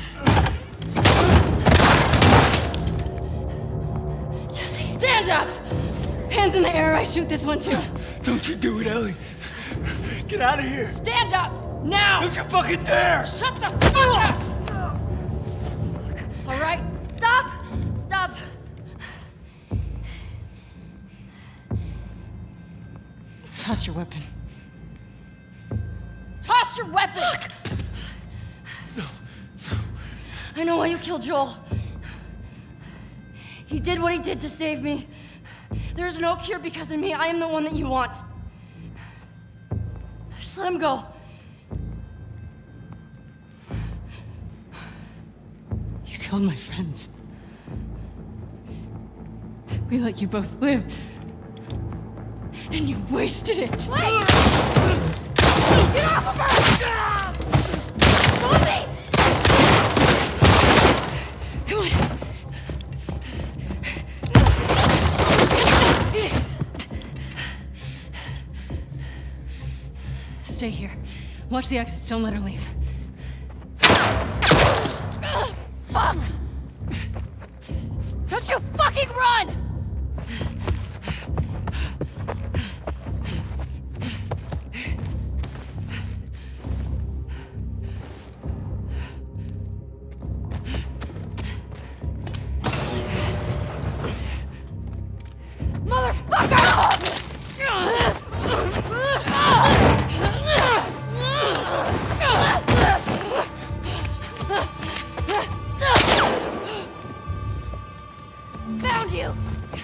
Jesse, stand up! Hands in the air, I shoot this one too. Don't you do it, Ellie. Get out of here. Stand up! Now! Don't you fucking dare! Shut the fuck up! All right? Stop! Stop! Toss your weapon. Toss your weapon! No. I know why you killed Joel. He did what he did to save me. There is no cure because of me. I am the one that you want. Just let him go. You killed my friends. We let you both live. And you wasted it. Wait! Get off of her! Move me! Come on. Stay here. Watch the exits. Don't let her leave. Fuck! Don't you fucking run! Found you!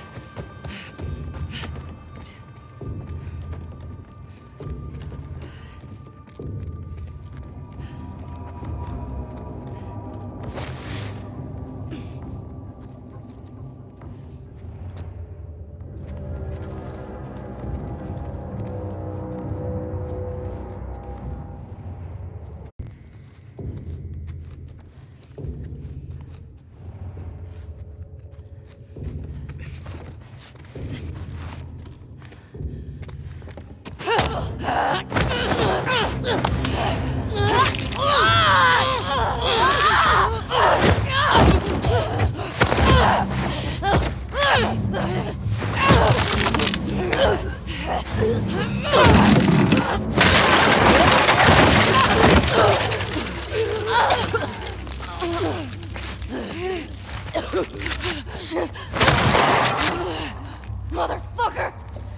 Motherfucker!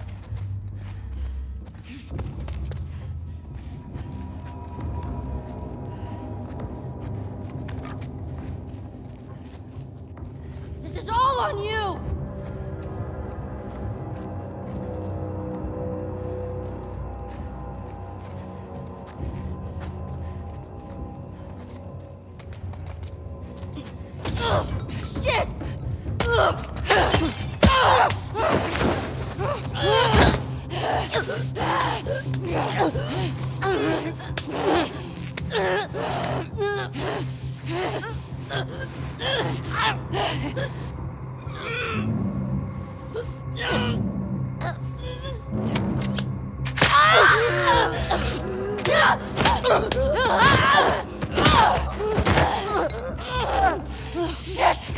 This is all on you! Shit! Shit!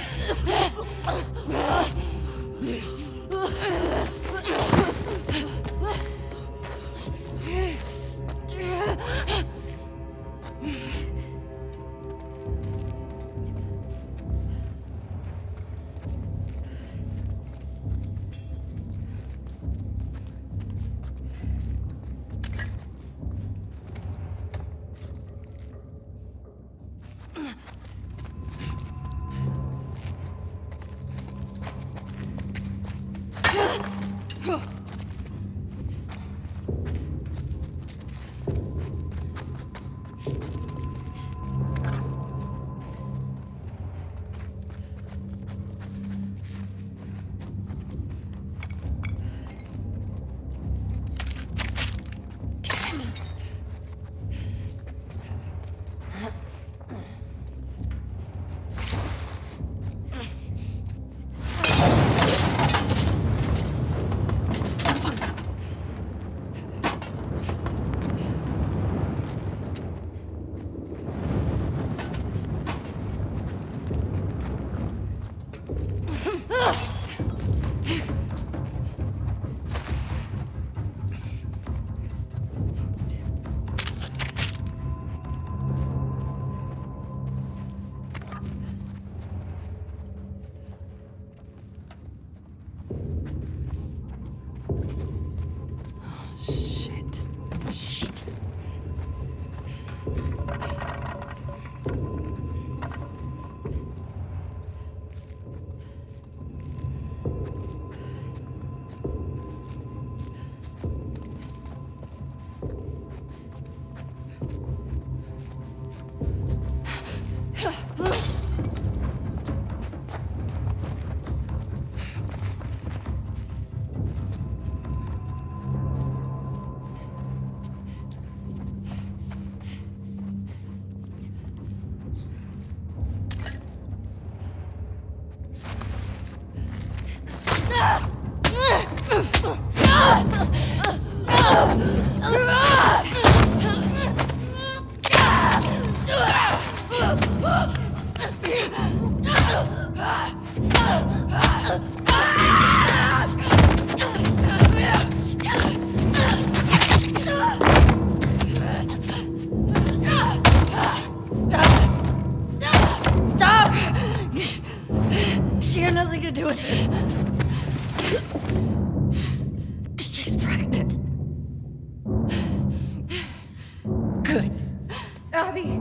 Good. Abby!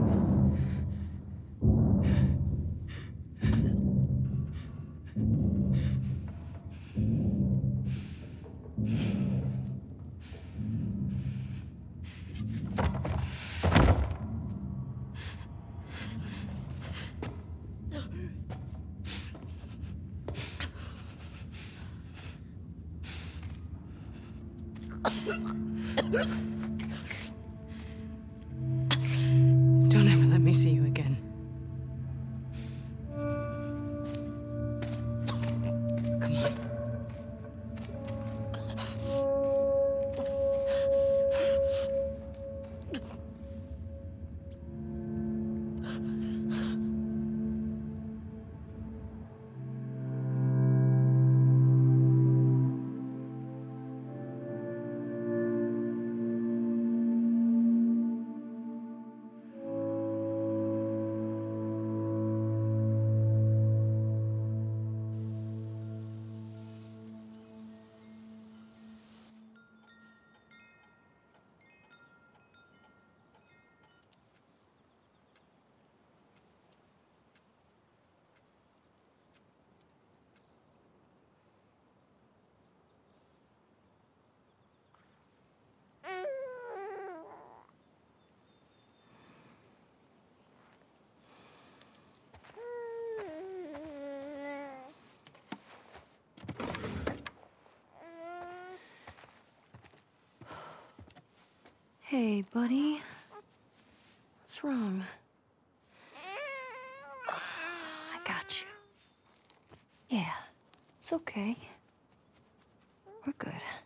Don't ever let me see you again. Come on. Hey, buddy. What's wrong? I got you. Yeah, it's okay. We're good.